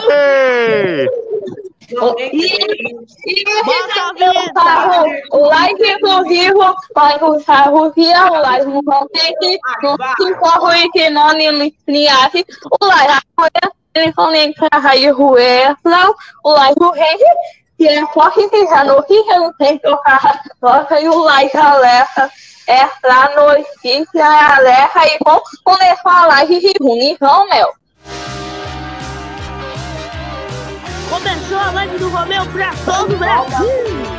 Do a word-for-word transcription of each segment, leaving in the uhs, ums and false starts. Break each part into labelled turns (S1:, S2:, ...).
S1: Ei!
S2: E, e o like do vivo, vai usar o via, o like não vão ter que, não se corre que não liasse, o like, ele conecta a raiz ruela, o like do rei, que é forte que já no rio, não tem que tocar, toca e o like alerta, é pra notícia, alerta e com começou a live de ruim, então, meu.
S3: Começou a live do Romeu pra todo o Brasil!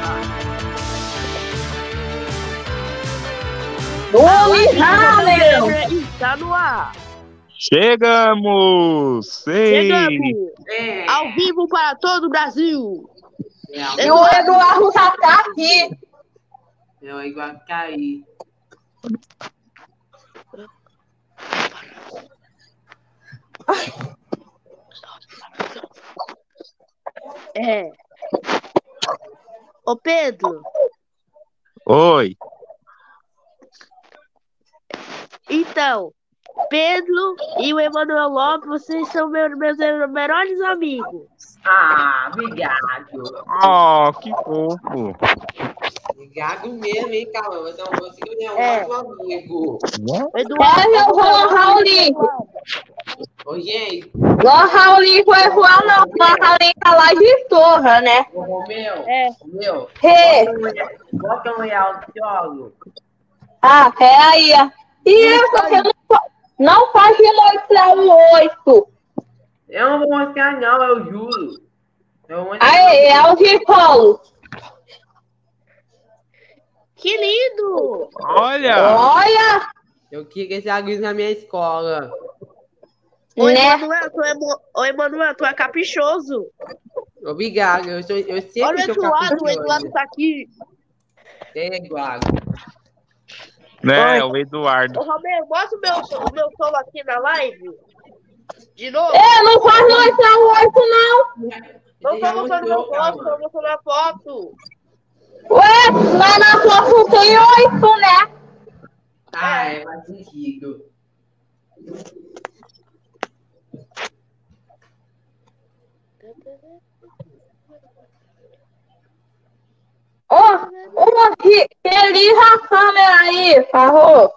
S3: Está no ar!
S1: Chegamos!
S3: Chegamos! É. Ao vivo para todo o Brasil!
S2: É. E o Eduardo já tá aqui!
S4: Meu, igual a cair.
S3: É. Ô Pedro.
S1: Oi.
S3: Então, Pedro e o Emanuel Lopes, vocês são meus, meus melhores amigos.
S4: Ah, obrigado.
S1: Oh, que fofo.
S4: Obrigado mesmo, hein, calma. Você é um é. ótimo amigo.
S2: Eduardo, eu vou Rauli.
S4: Oi, gente.
S2: O Rauli foi voar, não. O Rauli tá lá de torre, né?
S4: Ô, Romeu.
S3: É.
S4: Romeu.
S2: É.
S4: Bota um real de jogo.
S2: Ah, é aí. E eu só que não, não pode mostrar o oito.
S4: Eu não vou mostrar, não, eu juro. Eu vou
S2: aí, é o de colo.
S3: Que lindo!
S1: Olha!
S2: Olha!
S4: Eu queria esse aguinho na minha escola.
S3: Oi, né? Emanuel, tu é, Oi, Emanuel, tu é caprichoso.
S4: Obrigado, eu, sou, eu sempre
S3: Olha
S4: sou
S3: o Eduardo, o Eduardo tá aqui.
S4: É, Eduardo.
S1: Né, o Eduardo.
S3: Ô, Romeu, mostra o meu, o meu solo aqui na live. De novo.
S2: É, não pode mostrar o oito, não.
S3: Não tô mostrando meu rosto, tô mostrando a foto.
S2: Ué, mas na foto tem oito, né?
S4: Ah, é mais sentido.
S2: Ô, oh, oh, feliz a câmera aí, por favor.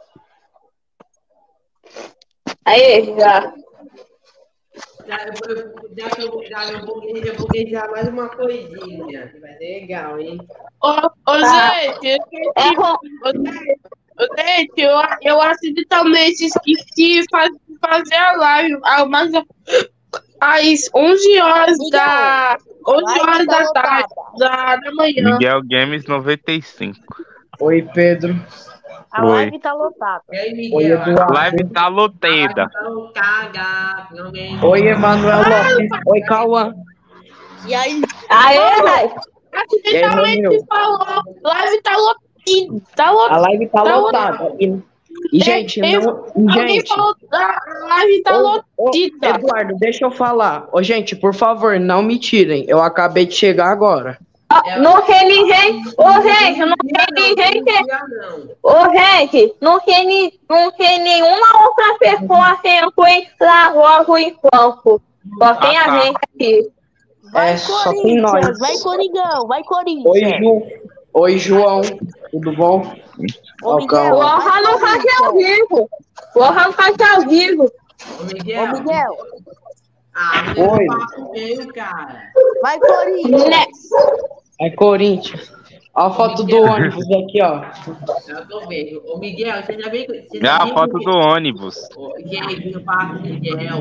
S2: Aí, já.
S4: Já, já, já, eu, já eu, vou, eu vou deixar mais uma coisinha. Vai ser legal, hein?
S3: Ô, ô gente, eu esqueci. Ô, gente, eu, eu acidentalmente esqueci de fazer a live. Mas às onze horas da. onze horas da tarde, da, da manhã.
S1: Miguel Games noventa e cinco.
S5: Oi, Pedro.
S3: A
S1: Oi.
S3: live tá lotada.
S4: E aí, Miguel?
S5: Oi, Eduardo.
S1: A live tá lotada.
S4: Tá lotada.
S5: Oi, Emanuel Lopes. Oi, Cauã.
S3: E aí?
S2: Aê, velho.
S3: Acidentalmente falou. Live tá lotada. Tá lotada.
S5: A live tá, tá lotada. lotada. E, e gente, não. Gente.
S3: Falou, a live tá lotada.
S5: Eduardo, deixa eu falar. Ô, gente, por favor, não me tirem. Eu acabei de chegar agora.
S2: Não tem ninguém. Ô, gente, não tem ninguém que. Ô, gente, não tem, não tem nenhuma outra pessoa que entrou entrar logo em campo. Só tem a gente aqui.
S3: Vai,
S5: é, só tem nós.
S3: Vai, Coringão, vai, Corinthians.
S5: Oi, Ju. Oi, João. Tudo bom?
S3: Ô, Miguel.
S2: Porra, não faz ao vivo. Porra, não faz ao vivo.
S4: Ô, Miguel.
S3: Ô, Miguel.
S4: Ah,
S5: Oi.
S4: Meio, cara.
S3: Vai, Corinthians.
S5: É Corinthians. Olha a foto Miguel. Do ônibus aqui, ó.
S4: Eu tô vendo. Ô, Miguel, você já veio... Você
S1: é a foto do ônibus.
S4: Ô, gente, eu falo com o Miguel.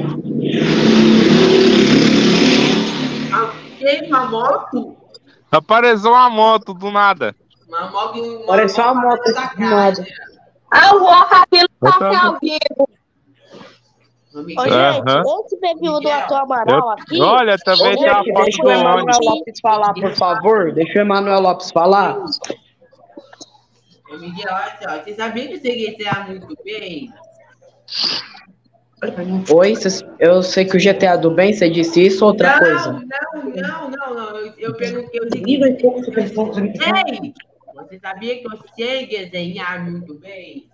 S4: Tem uma moto?
S1: Apareceu uma moto do nada.
S4: Uma moto... Uma
S5: Apareceu uma moto do nada.
S2: Ah, eu vou aqui no café ao vivo.
S3: Ô, gente, uhum. Esse perfil do ator Amaral aqui...
S1: Olha, também tem a foto
S5: deixa
S1: do
S5: o Emanuel
S1: ônibus.
S5: Lopes falar, por favor. Deixa o Emanuel Lopes falar.
S4: Ô, Miguel, olha só. Você sabia que você G T A muito bem?
S5: Oi, eu sei que o G T A do bem, você disse isso ou outra
S4: não,
S5: coisa?
S4: Não, não, não, não. Eu, eu perguntei o seguinte. Ei, você sabia que eu sei desenhar muito bem?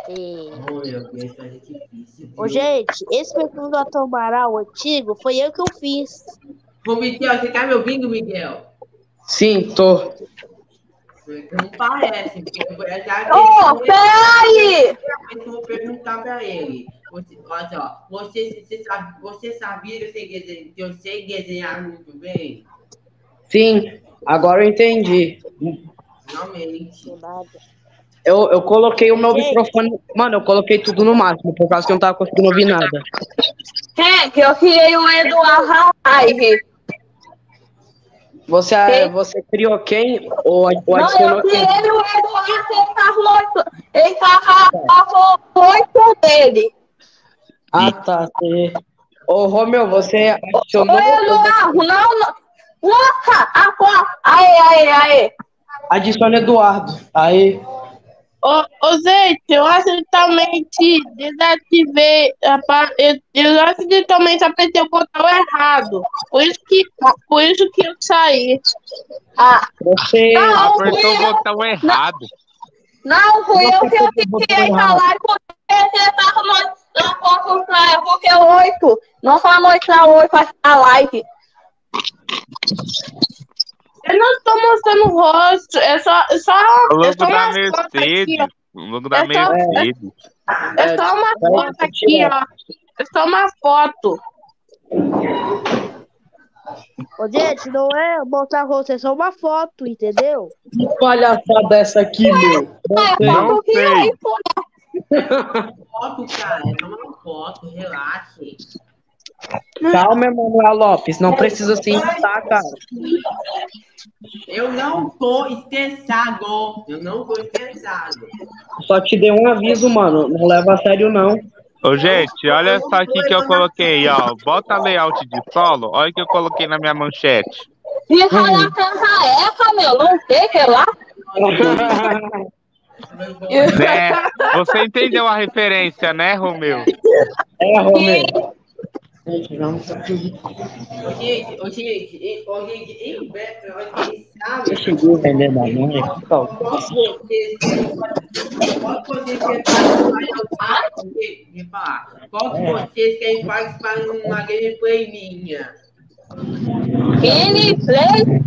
S6: E...
S4: Oh, meu Deus, vai ser difícil.
S6: Ô, gente, esse perfil do Atom Amaral antigo foi eu que eu fiz.
S4: Ô, Miguel, você tá me ouvindo, Miguel?
S5: Sim, tô.
S4: Não parece, porque eu vou já...
S2: Ô, peraí!
S4: Eu vou perguntar pra ele. Você, olha só, você, você, sabe, você sabia que eu sei desenhar, que eu sei desenhar muito bem?
S5: Sim, agora eu entendi.
S4: Realmente.
S5: Eu, eu coloquei o meu microfone. Mano, eu coloquei tudo no máximo, por causa que eu não tava conseguindo ouvir nada.
S2: É, que eu criei o Eduardo Live.
S5: Você,
S2: Quem?
S5: você criou quem? Ou, ou
S2: Não,
S5: adicionou
S2: eu
S5: quem?
S2: criei o Eduardo, ele tava ele tava oito dele.
S5: Ah, tá. Você... Ô, Romeu, você
S2: Ô,
S5: adicionou.
S2: Eduardo, não, não. Nossa, agora. Aê, aê, aê.
S5: Adiciona Eduardo. Aí.
S3: Ô, ô, gente, eu acidentalmente desativei. a pa- Eu, eu acidentalmente apertei o botão errado. Por isso que, por isso que eu saí.
S2: Ah,
S5: Você.
S2: não,
S1: Apertou
S2: fui
S1: o
S2: eu,
S1: botão errado.
S2: não, fui
S5: Você
S2: eu que eu
S5: apertou o botão
S2: criei a
S5: errado.
S2: live porque você tava mostrando pouco pra porque oito. Não vai mostrar oito a live.
S3: Eu não tô mostrando o rosto. É só, é só,
S1: O
S3: é
S1: logo
S3: só
S1: da
S3: uma foto aqui,
S1: Mercedes.
S3: ó.
S1: O logo da
S3: É só-
S1: Mercedes.
S3: É só uma
S5: Peraí,
S3: foto
S5: deixa eu
S3: aqui,
S5: tirar.
S3: ó. É só uma foto.
S6: Ô, gente, não é botar rosto, é só uma foto, entendeu?
S5: Que palhaçada é essa aqui, meu?
S2: Ah,
S5: Não
S2: eu
S1: Não
S2: posso rir
S1: sei.
S2: aí, pô.
S4: Foto, cara, é uma foto, relaxe.
S5: Calma, Emanuel Lopes. Não precisa se irritar, cara.
S4: Eu não tô estressado. Eu não tô estressado.
S5: Só te dei um aviso, mano. Não leva a sério, não.
S1: Ô, gente, olha só aqui que eu coloquei, ó. Bota layout de solo. Olha o que eu coloquei na minha manchete.
S2: Fica lá canta essa, meu. Não sei, sei lá.
S1: Né? Você entendeu a referência, né, Romeu?
S5: É, Romeu. Gente, vamos aqui.
S4: Ô, gente, ô, gente, ô, gente, em Beto, vocês sabem.
S5: Você chegou vendendo a mãe aqui,
S4: Qual
S5: Paulo?
S4: que vocês qual que vocês querem participar? Me falar. Qual que vocês querem participar numa gameplay minha?
S2: Gameplay?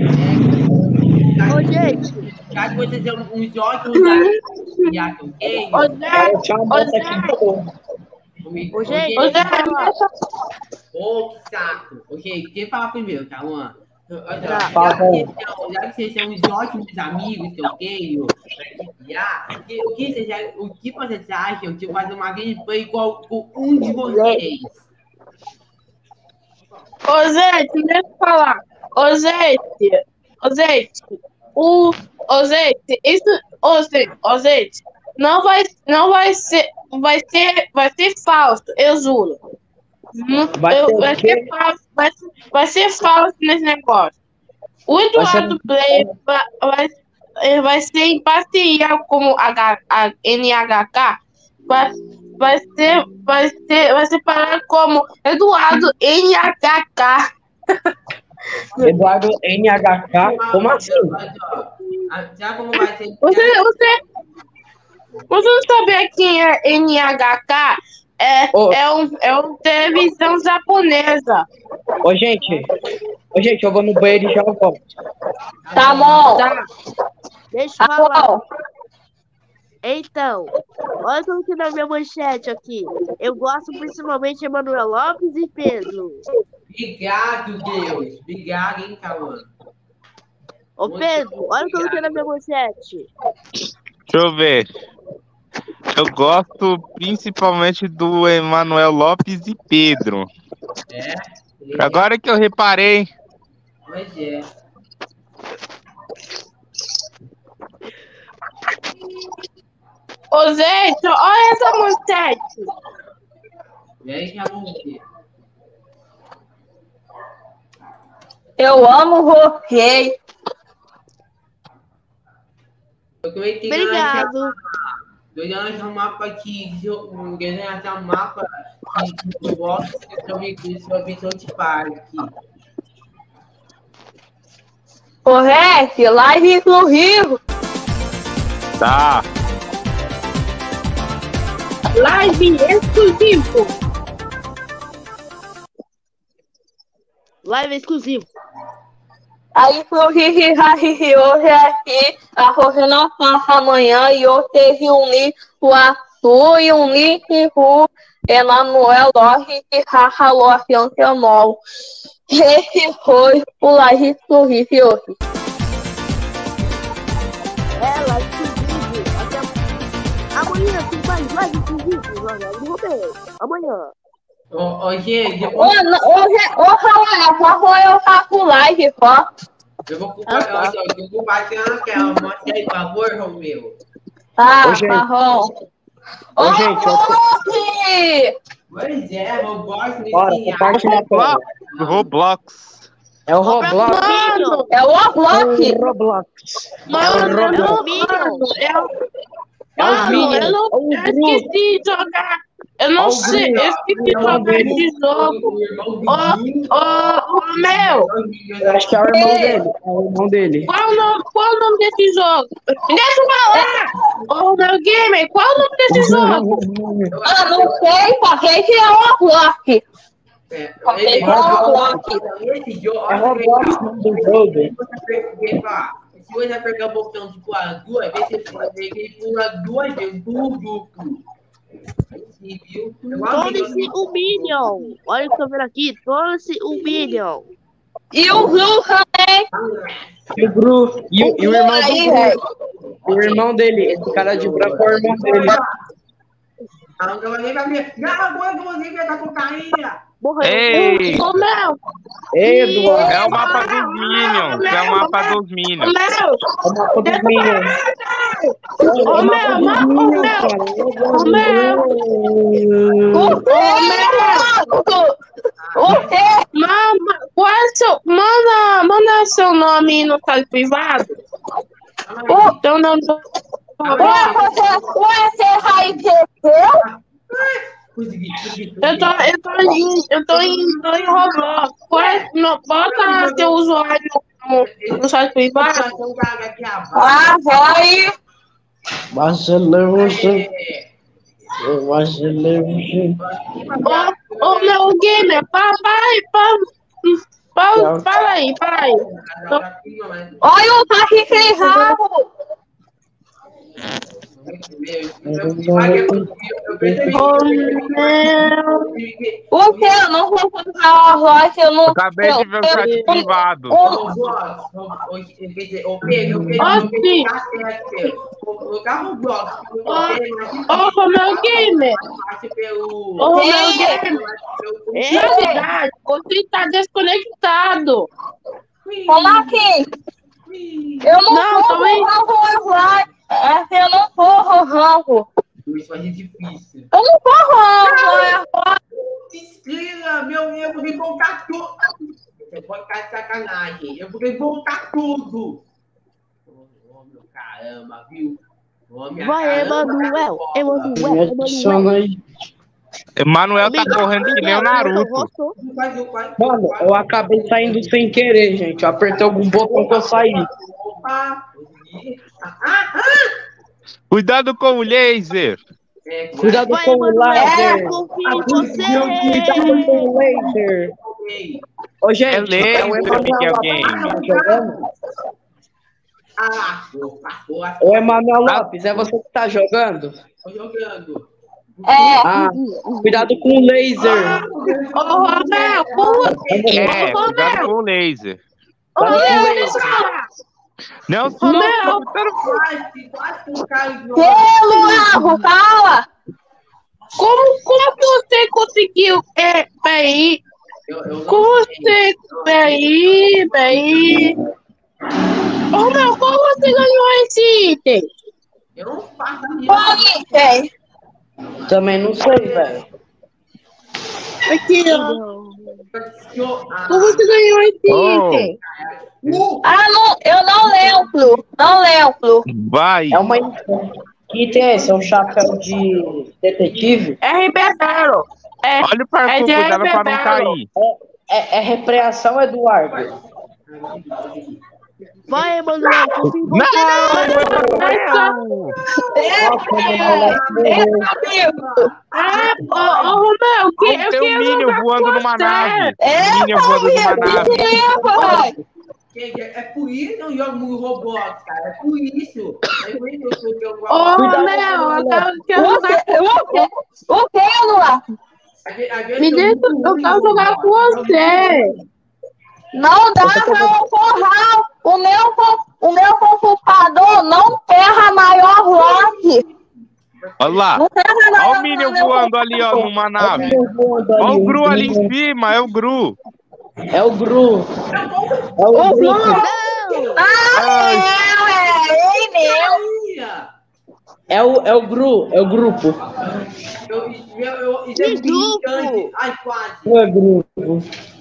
S6: Ô, gente,
S4: Já que vocês são uns ótimos da Yato Game,
S3: Ô, Zé,
S5: Cara, tinha uma moça aqui de novo.
S6: ô, gente,
S3: ô, Zé,
S6: deixa eu falar.
S4: Ô, que saco. Ô, gente, quem fala primeiro, tá, Luan?
S6: Tá.
S4: Já, já, que vocês são, já que vocês são os ótimos amigos que eu tenho, já, o que, o que vocês, o que vocês acham de fazer uma gameplay igual com um de vocês?
S3: Ô, Zé, deixa eu falar. Ô, Zé, ô, Zé, o, ô, Zé, isso, ô, Zé, ô, Zé, não vai, não vai ser, vai ser, vai ser falso, eu juro. Não,
S5: Vai
S3: eu-
S5: ser o
S3: vai
S5: quê?
S3: ser falso, vai, ser- vai ser falso nesse negócio. O
S5: Vai ser-
S3: Eduardo Play vai, vai, eh, vai ser em parceria com a, a N H K, vai, vai ser, vai ser, vai ser parar como Eduardo N H K.
S5: Eduardo N H K? Como assim?
S4: Já como vai ser.
S3: Você, você, você não sabe quem é N H K? É,
S5: Ô.
S3: é, um, é uma televisão japonesa.
S5: Ô, gente. Ô, gente, eu vou no banheiro e já volto.
S2: Tá bom.
S3: Tá?
S6: Deixa eu
S2: Tá
S6: falar.
S2: bom.
S6: Então, olha como que na minha manchete aqui. Eu gosto principalmente de Emanuel Lopes e Pedro.
S4: Obrigado, Deus. Obrigado, hein, Cauã.
S6: Ô, Pedro, olha como que é na minha manchete.
S1: Deixa eu ver. Eu gosto principalmente do Emanuel Lopes e Pedro.
S4: É?
S1: Agora que eu reparei.
S4: Pois é.
S3: Ô, Zé, olha essa manchete.
S4: E aí, já vamos ver.
S2: Eu amo você.
S4: Eu também tenho
S6: Obrigado.
S4: Eu já achei um mapa aqui, se eu desenhar um mapa que eu gosto sobre sobre South Park.
S2: Correto, live exclusivo.
S1: Tá.
S3: Live exclusivo.
S6: Live exclusivo.
S2: Aí pro Hihi Hahihi hoje aqui, a Rosa não passa amanhã e eu teve um li o Arthur e um li o Emanuel Lorre e Haha Lorre Antemol. Esse foi o Live exclusivo hoje.
S6: É, live exclusivo. Até amanhã tem mais live exclusivo. Amanhã.
S4: Ô, ô, gente,
S2: Ô, hoje, ô, Rafael, eu faço live, ó.
S4: eu vou compartilhar, eu vou compartilhar aquela, mostra aí, por favor, Romeu.
S2: Tá,
S5: Ô, gente.
S2: Marrom.
S5: Ô, gente, eu
S2: Ô,
S4: Pois é, Roblox me
S5: Bora,
S4: ensina.
S5: compartilha a tela.
S1: Roblox.
S5: É o Roblox.
S6: Mano,
S2: é o
S5: É
S2: Roblox.
S5: o Roblox.
S3: Mano,
S5: É o
S3: eu
S5: Roblox.
S3: não,
S6: Minions.
S3: eu,
S5: É os
S3: mano,
S5: Minions.
S3: eu não
S5: É o
S3: eu
S5: Gru.
S3: esqueci de jogar. Eu não
S5: Ó o
S3: sei,
S5: Gru.
S3: eu esqueci de
S5: Ó o
S3: jogar
S5: Gru.
S3: esse jogo.
S4: O irmão do
S3: Ô,
S4: Gru.
S3: ô, ô, meu,
S5: Eu acho que é o irmão dele. É o irmão dele.
S3: qual o nome, qual o nome desse jogo? Me deixa eu falar! Ô, meu gamer, qual o nome desse jogo?
S2: Ah, não sei, só sei que é o Roblox.
S4: É,
S2: Só sei
S4: ele-
S2: que é o Roblox.
S4: Esse jogo,
S5: É
S4: olha que
S5: Roblox
S4: legal.
S5: o nome do jogo.
S4: Se você apertar o botão de pular duas vezes, você pode ver que ele pula duas vezes do duplo. Aí sim, viu? Eu gosto de-
S6: torne-se um Minion. Olha o que eu tô vendo aqui. Torne-se um Minion.
S2: E o Gru também.
S5: E o Gru. E o, e o irmão
S2: Aí,
S5: do
S2: velho.
S5: Gru. O irmão dele. Esse cara de branco é o irmão dele.
S4: Ah, não vai nem vai ver. Não, agora que você vai dar cocaína.
S6: Morreu.
S1: Ei!
S3: Ô, meu,
S5: Ei, Eduardo.
S1: É o mapa dos Minions. É o mapa dos
S3: ô,
S1: Minions.
S3: meu.
S5: É o mapa dos Minions. É
S3: Ô,
S5: o
S3: meu,
S5: mapa dos
S3: ô,
S5: Minions,
S3: meu.
S5: cara.
S3: Ô, meu.
S2: O quê? O quê?
S3: Mama, qual é seu. Manda, manda seu nome no site privado. Então não.
S2: Ué, você, ué, você vai ter
S4: Consegui, consegui.
S3: Eu tô, eu tô em, eu tô em, tô em Roblox. Qual é- não, bota seu usuário no, no site privado.
S4: Então, cara, aqui a
S2: Ah, vai.
S5: Barcelona.
S4: É,
S5: Barcelona.
S3: Ô, ô meu gamer, papai, papai, fala aí, fala aí.
S2: Olha o Patrick Rabo.
S3: Ô, meu.
S2: O que? Eu não vou comprar a loja, eu não.
S1: Acabei de ver o chat
S2: eu-
S1: privado.
S2: o-
S3: Ô, meu gamer. Ô, meu gamer. Na verdade, você tá desconectado.
S2: Como assim? Eu não,
S3: Não,
S2: vou
S3: também-
S2: comprar o loja. É, eu não vou rango.
S4: Isso vai ser difícil.
S2: Eu não vou rango.
S4: Estrela, meu, eu vou voltar tudo. Você pode ficar de sacanagem. Eu vou voltar tudo. Ô, meu caramba, viu? Ô, minha
S6: Vai,
S4: caramba,
S6: Emanuel.
S4: cara.
S6: Emanuel.
S5: Me adiciona aí.
S1: Emanuel tá correndo que nem o Naruto.
S4: Não faz, não faz,
S5: Mano,
S4: não faz.
S5: eu acabei saindo sem querer, gente. Eu apertei algum botão que eu saí.
S4: Opa, consegui. Ah, ah,
S1: Cuidado com o laser.
S4: é,
S5: Cuidado
S6: Vai,
S5: com o
S6: Emanuel.
S5: laser.
S6: Eu confio em
S5: Cuidado
S6: você.
S5: com o laser.
S4: ok.
S5: Ô,
S1: É
S5: gente,
S1: laser,
S5: é o Emanuel
S1: Miguel
S5: Lopes que tá jogando?
S4: Ah, lascou, lascou,
S5: Ô,
S4: lascou.
S5: Emanuel Lopes, é você que tá jogando?
S4: Tô jogando.
S2: É,
S5: Ah, cuidado com o laser.
S3: Ô, Romeu, como.
S1: É, cuidado com o laser.
S3: Ô, Romeu, deixa eu falar.
S1: Não, só
S3: Romeu.
S4: Quase, quase que o cara ignorou.
S2: pelo Arro, fala.
S3: Como, como que você conseguiu? É, peraí.
S4: Eu, eu não
S3: Como
S4: sei.
S3: você. Peraí, peraí. Ô, Romeu, como você ganhou esse item?
S4: Eu não faço a minha.
S2: Pode, gente.
S5: Também não sei, velho.
S3: Aqui, ó.
S4: Ah,
S3: Como você ganhou esse
S1: Oh.
S3: item?
S4: uh,
S2: Ah, não, eu não lembro. Não lembro.
S1: Vai.
S5: É uma. Que item é esse? É um chapéu de detetive?
S3: R B zero. É,
S1: Olha o parkour,
S3: É de
S1: cuidado pra não
S3: Bebelo.
S1: cair.
S5: É, é repreensão, Eduardo?
S6: Vai, Emanuel, confia em você.
S1: Não!
S3: É, ô, ô, Romeu, que, eu
S1: Tem um
S3: quero
S1: Minion
S3: jogar
S1: voando
S3: com
S1: numa
S3: você.
S1: nave.
S2: É,
S1: Minion voando numa nave.
S4: É por isso que eu jogo no Roblox, cara. É por isso. É por isso que eu jogo
S3: Ô,
S4: Roblox.
S3: Romeu, eu quero, quero
S2: O
S3: jogar
S2: que, o que, o que, Lula?
S4: Às vezes- às vezes
S3: Me
S4: eu
S3: deixa,
S4: muito
S3: eu
S4: ruim
S3: quero
S4: no
S3: jogar com
S4: Roblox.
S3: você.
S2: Não dá pra um forrar. O meu, co- o meu computador não terra maior lock.
S1: Olha lá.
S2: Não terra
S1: Olha
S2: maior
S1: o Minion
S2: meu
S1: voando ali, ó, numa nave.
S5: Voando
S1: Olha
S5: ali,
S1: o Gru
S5: um
S1: ali em
S5: Minion.
S1: cima, é o Gru.
S5: É o Gru. É o
S3: Ô,
S5: Gru.
S3: Bruno,
S2: Ah,
S1: Ai.
S2: é, é ele mesmo.
S5: É o, é o Gru. É o grupo.
S4: Eu, eu, eu, isso é
S6: Que
S4: muito irritante.
S6: grupo?
S4: Ai, quase.
S5: Não é grupo.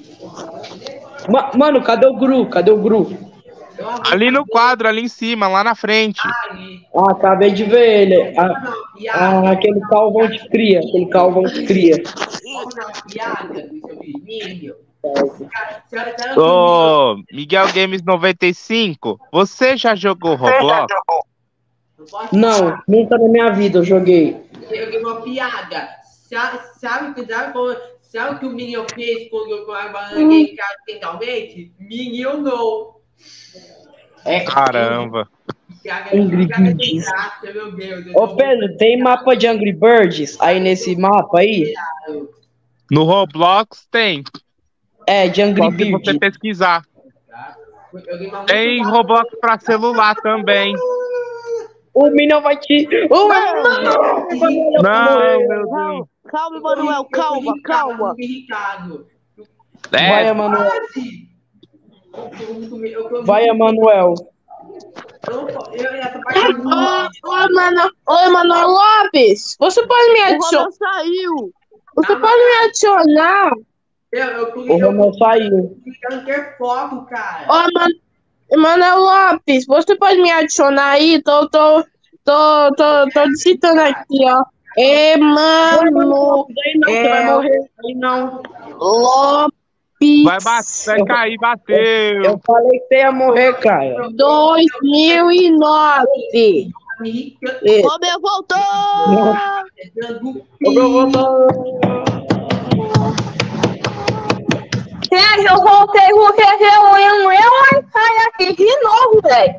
S5: Ma- Mano, cadê o Gru? Cadê o Gru?
S4: Eu
S1: Ali no quadro, ali em cima, lá na frente.
S4: ali.
S5: Ah, acabei de ver ele. Ah,
S4: Não, piada.
S5: ah, aquele calvão de cria. Aquele calvão de cria.
S4: Vamos dar uma piada com seu Minion. Cara, será- será que o
S1: Ô, Miguel Games noventa e cinco, você já jogou Roblox?
S4: Não pode
S5: Não,
S4: falar.
S5: nunca na minha vida eu joguei.
S4: Eu dei uma piada. Sabe, sabe, que- sabe, como- sabe o que o Minion fez quando eu bananei em casa acidentalmente? Minion não.
S5: É,
S1: Caramba.
S4: Piada,
S5: Angry
S4: piada sem
S5: Birds.
S4: graça, meu Deus. eu
S5: Ô
S4: tô
S5: Pedro, tem mapa de Angry Birds aí nesse mapa aí?
S4: muito-
S1: No Roblox tem.
S5: É, de Angry
S1: Só se você
S5: Birds.
S1: pesquisar.
S4: tá? Eu dei uma
S1: Tem
S4: muito-
S1: Roblox pra celular também.
S5: O Minion vai te. Ô, mano!
S1: Não, meu Deus.
S6: Calma, calma, Emanuel, calma, calma.
S4: Irritado.
S5: Vai,
S1: É,
S5: Emanuel.
S4: Quase. Eu tô muito- eu tô
S5: Vai,
S4: muito-
S5: Emanuel.
S4: eu- eu- essa parte é muito-
S3: Ô, ô, Emanuel, ô, Emanuel Lopes, você pode me
S6: O
S3: adicionar?
S6: Romeu saiu.
S3: Você pode me adicionar?
S4: Eu, eu, tô-
S5: O
S4: eu,
S5: Romeu saiu.
S4: eu não quero foto, cara.
S3: Ô, Eman- Emanuel Lopes, você pode me adicionar aí? Tô, tô, tô, tô, tô digitando aqui, ó. Emanuel
S5: Aí não, você vai morrer. Aí não.
S3: Lopes
S1: vai, bater, vai cair, bateu.
S5: Eu falei que você ia morrer, cara.
S3: dois mil e nove.
S4: Me irritando.
S6: Romeu voltou.
S5: Ô, meu Romeu.
S2: Gente, eu voltei porque eu eu eu saí aqui de novo, velho.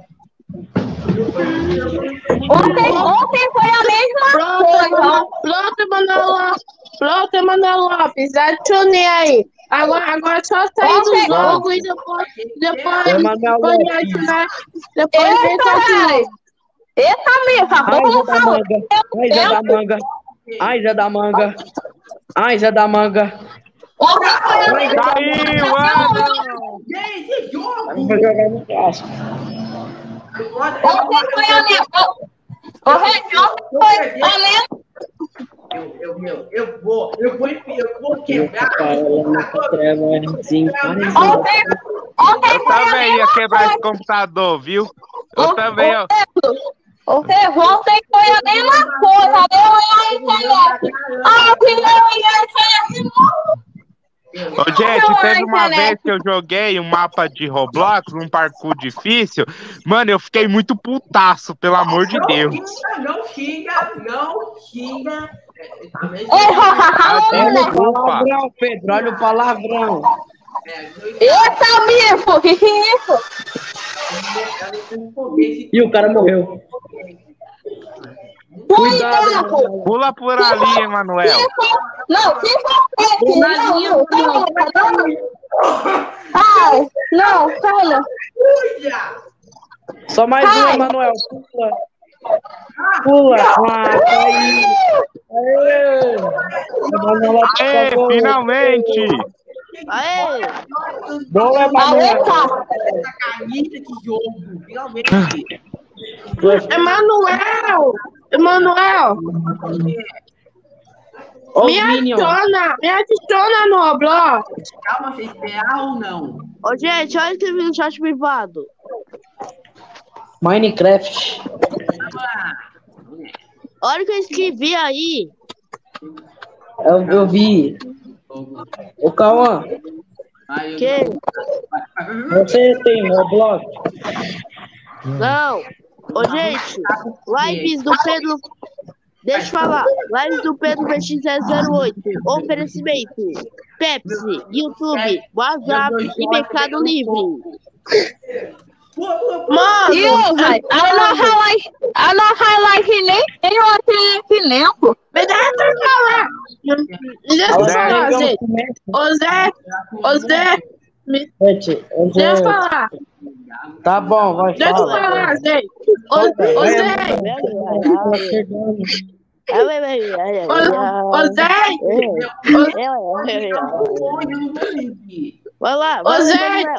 S2: Ontem, ontem foi a mesma
S3: Pronto,
S2: coisa.
S3: Emanuel- pronto, Emanuel Lopes. Pronto, Emanuel Lopes. Adicionei aí. Agora, agora é só sair do
S2: Ok.
S3: jogo e depois, depois,
S5: Emanuel
S3: depois me
S5: Lopes.
S3: adicionar. Depois vem
S2: Eita,
S3: aqui.
S2: velho. Eita, mica,
S5: Ai,
S2: vamos
S5: Zé da
S2: falar.
S5: Manga. Ai, Zé da Manga. Ai, Zé da Manga. Ai, Zé da Manga.
S2: Ontem foi a mesma
S1: Caiu, ah, não.
S4: Gente, esse jogo!
S5: Eu vou jogar no clássico.
S2: Ontem foi a mesma. Ô, Regi, ontem foi a mesma.
S4: Eu, eu, meu, eu vou, eu vou, eu vou quebrar.
S5: Cara, ela não tá trevando assim, cara.
S2: Ontem, ontem
S1: Eu
S2: foi a
S1: também ia
S2: mesma
S1: quebrar esse
S2: coisa.
S1: computador, viu? Eu
S2: Ô,
S1: também, ó.
S2: ô, Pedro, ô, Pedro, ontem foi a mesma coisa. Deu a internet. Ah, que deu a internet de novo.
S1: Ô, gente, teve uma vez que eu joguei um mapa de Roblox, um parkour difícil. Mano, eu fiquei muito putaço, pelo amor de Deus.
S4: Não xinga, não xinga.
S2: Ei, hahaha,
S1: Tem
S2: moleque.
S1: desculpa.
S5: Palavrão, Pedro, olha o palavrão.
S2: Eita, bicho, que que é isso?
S5: E o cara morreu. Cuidado,
S2: Cuidado.
S1: Pula por ali, Emanuel.
S2: Não, se você não, não, não, não. Ai, não, calma.
S5: Só mais um,
S2: Ai.
S5: Emanuel. Pula. Pula. Ah, caiu. Aê. Emanuel
S1: Aê,
S5: acabou.
S1: finalmente!
S6: Aê.
S5: Boa, Emanuel.
S2: Aleta.
S4: Essa camisa de jogo, finalmente.
S3: Emanuel! Emanuel!
S5: Ô,
S3: Me
S5: Minion.
S3: adiciona! Me adiciona no Roblox!
S4: Calma, você esperar ou não?
S6: Ô, gente, olha que no chat privado.
S5: Minecraft.
S6: Olha o que eu escrevi aí.
S5: Eu, eu vi. Ô, Cauã.
S4: Aí eu
S6: Que?
S5: Você tem Roblox?
S6: Não. Ô, gente, lives do Pedro. Deixa eu falar. Lives do Pedro V X zero oito. Oferecimento: Pepsi, YouTube, WhatsApp e Mercado Livre.
S3: Mano,
S2: Eu, vai. A não highlight. A não highlight nem tem o tempo.
S3: me deixa eu falar. Deixa eu falar, Zé. Ô, Zé. Ô, Zé. Me
S5: Gente,
S3: deixa eu falar.
S5: tá bom, vai
S3: Deixa eu
S5: falar.
S3: falar, Zé. Ô, ô, Zé. Ô, ô, Zé.
S6: Vai lá,
S3: Ô,
S6: vai lá,
S3: Zé.
S6: Manuel.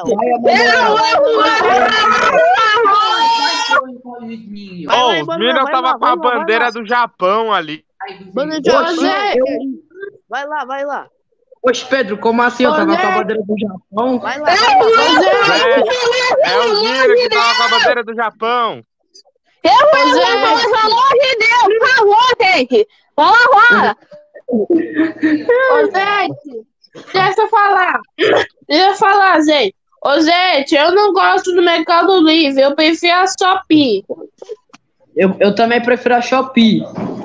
S1: Ô,
S6: vai,
S1: os
S6: Manuel,
S1: meninos
S6: vai
S1: tava
S6: lá,
S1: com
S6: vai
S1: a
S6: lá, vai
S1: bandeira
S6: lá.
S1: do Japão ali.
S6: Mano,
S3: Ô,
S6: já,
S3: Zé.
S6: vai lá, vai lá.
S5: Oxe, Pedro, como assim? Eu
S3: Ô,
S5: tava
S3: Zé.
S5: com a bandeira do Japão.
S6: Vai lá, vai lá, vai lá.
S1: É, é os meninos que tava com a bandeira do Japão.
S2: Eu
S3: Ô,
S2: vou,
S3: Zé.
S2: pelo amor de Deus, por favor, gente. Vamos lá.
S3: Ô, Zé. Deixa eu falar. Deixa eu falar, Zé. Ô, Zé, eu não gosto do Mercado Livre. Eu prefiro a Shopee.
S5: Eu, eu também prefiro a Shopee.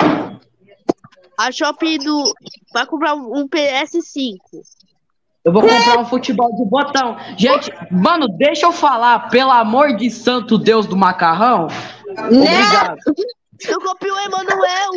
S6: A Shopee do. Vai comprar um P S cinco.
S5: Eu vou comprar um futebol de botão. Gente, mano, deixa eu falar, pelo amor de santo Deus do macarrão. Obrigado.
S6: Eu copiei o Emanuel.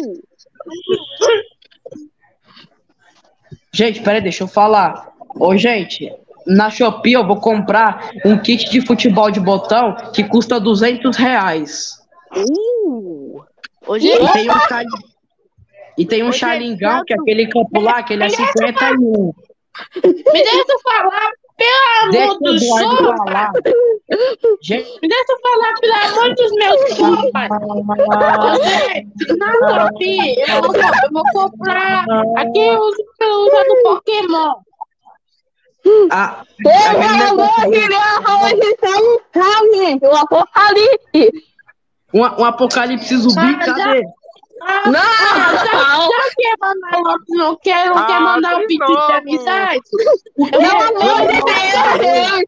S5: Gente, peraí, deixa eu falar. Ô, gente, na Shopee eu vou comprar um kit de futebol de botão que custa duzentos reais.
S6: Uh! Ô,
S5: E
S6: gente,
S5: tem um, chali... e tem um
S6: Ô, gente,
S5: chalingão, que é
S6: quanto-
S5: aquele campo lá, que ele é cinquenta e um.
S3: Me deixa eu falar, pelo
S5: Deixa
S3: amor
S5: o
S3: dos
S5: Eduardo
S3: senhores.
S5: falar. Gente,
S3: Me deixa eu falar, pelo amor dos meus pais. Ô, Zé, na Shopee, eu vou, eu vou comprar aquele uso que usa no Pokémon.
S5: a,
S2: Pelo
S5: aquele
S2: amor
S5: negócio-
S2: de Deus, realmente, o apocalipse.
S5: um, um apocalipse zumbi,
S3: Ah, já-
S5: cadê?
S3: Ah,
S2: Não,
S3: já, já que Emanuel não quer, não quer
S1: Ah,
S3: mandar um
S1: de
S3: pedido de
S1: novo.
S3: amizade?
S2: pelo amor de Deus.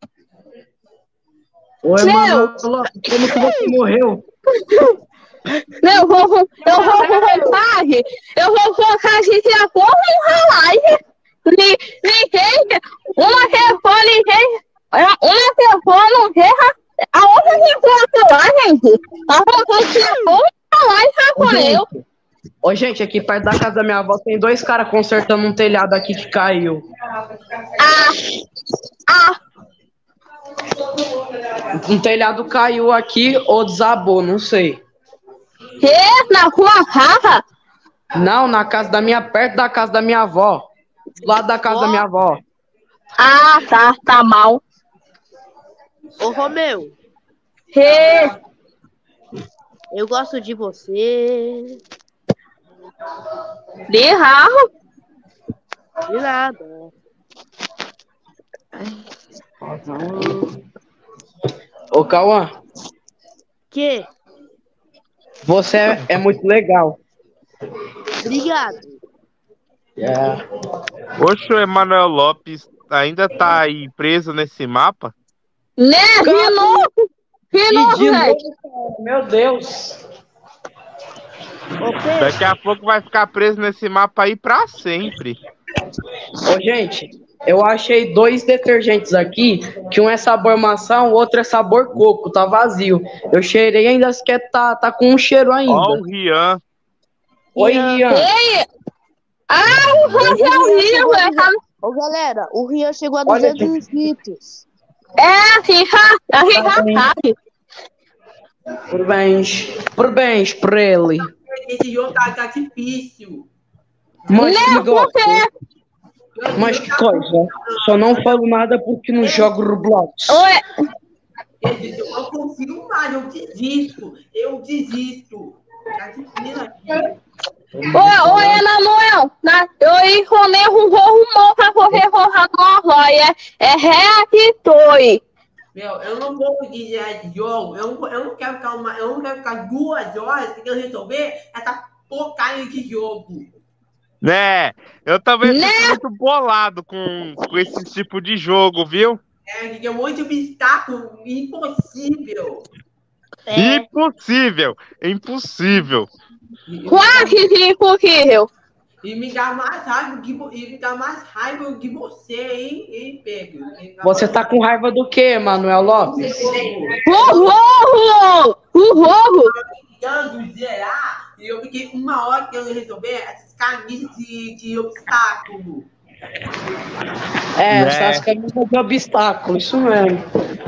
S5: Ô, Emanuel, como que você morreu?
S2: Não, eu vou, eu vou colocar, eu vou colocar a gente a porra em Hawaii. Ninguém, uma telefone, ninguém, uma telefone não erra. A outra telefone lá, gente. A outra telefone lá e respondeu.
S5: Ô, gente, aqui perto da casa da minha avó tem dois caras consertando um telhado aqui que caiu.
S2: Ah, ah,
S5: Um telhado caiu aqui ou desabou, não sei.
S2: que? Na rua Rafa?
S5: Não, na casa da minha, perto da casa da minha avó. Do lado da casa da minha avó.
S2: Ah, tá, tá mal.
S6: ô Romeu,
S2: Que?
S6: eu gosto de você.
S2: De raro?
S6: De nada.
S5: Ô, Cauã,
S6: Que?
S5: você é, é muito legal.
S6: Obrigado.
S5: Yeah.
S1: Oxe, o Emanuel Lopes ainda tá aí preso nesse mapa?
S2: Né? De novo? De
S5: E
S2: novo,
S5: de novo,
S2: gente.
S5: cara, meu Deus.
S6: Ô, Pedro,
S1: Daqui a pouco vai ficar preso nesse mapa aí pra sempre.
S5: Ô, gente, eu achei dois detergentes aqui, que um é sabor maçã, o outro é sabor coco, tá vazio. Eu cheirei ainda, acho que tá, tá com um cheiro ainda.
S1: Ó o Rian.
S5: Oi, Ian.
S2: Ei! Ah, o Rogério Rio, é, tá-
S6: ô galera, o Rian chegou a
S5: Olha,
S6: duzentos inscritos.
S2: é, assim, já- a gente já sabe.
S5: Parabéns. Parabéns pra ele.
S4: Esse jogo tá, tá difícil.
S5: Mas que
S2: Não,
S5: negócio.
S2: por quê?
S4: Esse
S5: Mas
S4: jogo
S5: que
S4: tá-
S5: coisa. Só não falo nada porque não jogo Roblox.
S2: Oi,
S4: Esse jogo eu não consigo mais, eu desisto. Eu desisto. Tá difícil aqui.
S2: oi, oi, Emanuel. Na- Eu informei um rumor pra correr rolar no arroio. É, é reator.
S4: Meu, eu não vou dizer esse jogo. Eu não, eu não quero ficar uma, eu não quero ficar duas horas tentando resolver essa porcaria de jogo.
S1: Né? Eu também
S2: Né?
S1: fico muito bolado com, com esse tipo de jogo, viu?
S4: É, que é muito obstáculo, impossível.
S6: É.
S1: Impossível, impossível.
S4: E,
S2: Quase que impossível.
S4: e me dá mais raiva que, vo- e me dá mais raiva que você, hein, hein, Pedro?
S5: Você tá com raiva do quê, Manuel Lopes?
S2: O jogo! O jogo!
S4: Tentando zerar, e eu fiquei uma hora tentando resolver essas camisas de, de obstáculo.
S5: É,
S1: É.
S5: essas camisas de obstáculo, isso mesmo.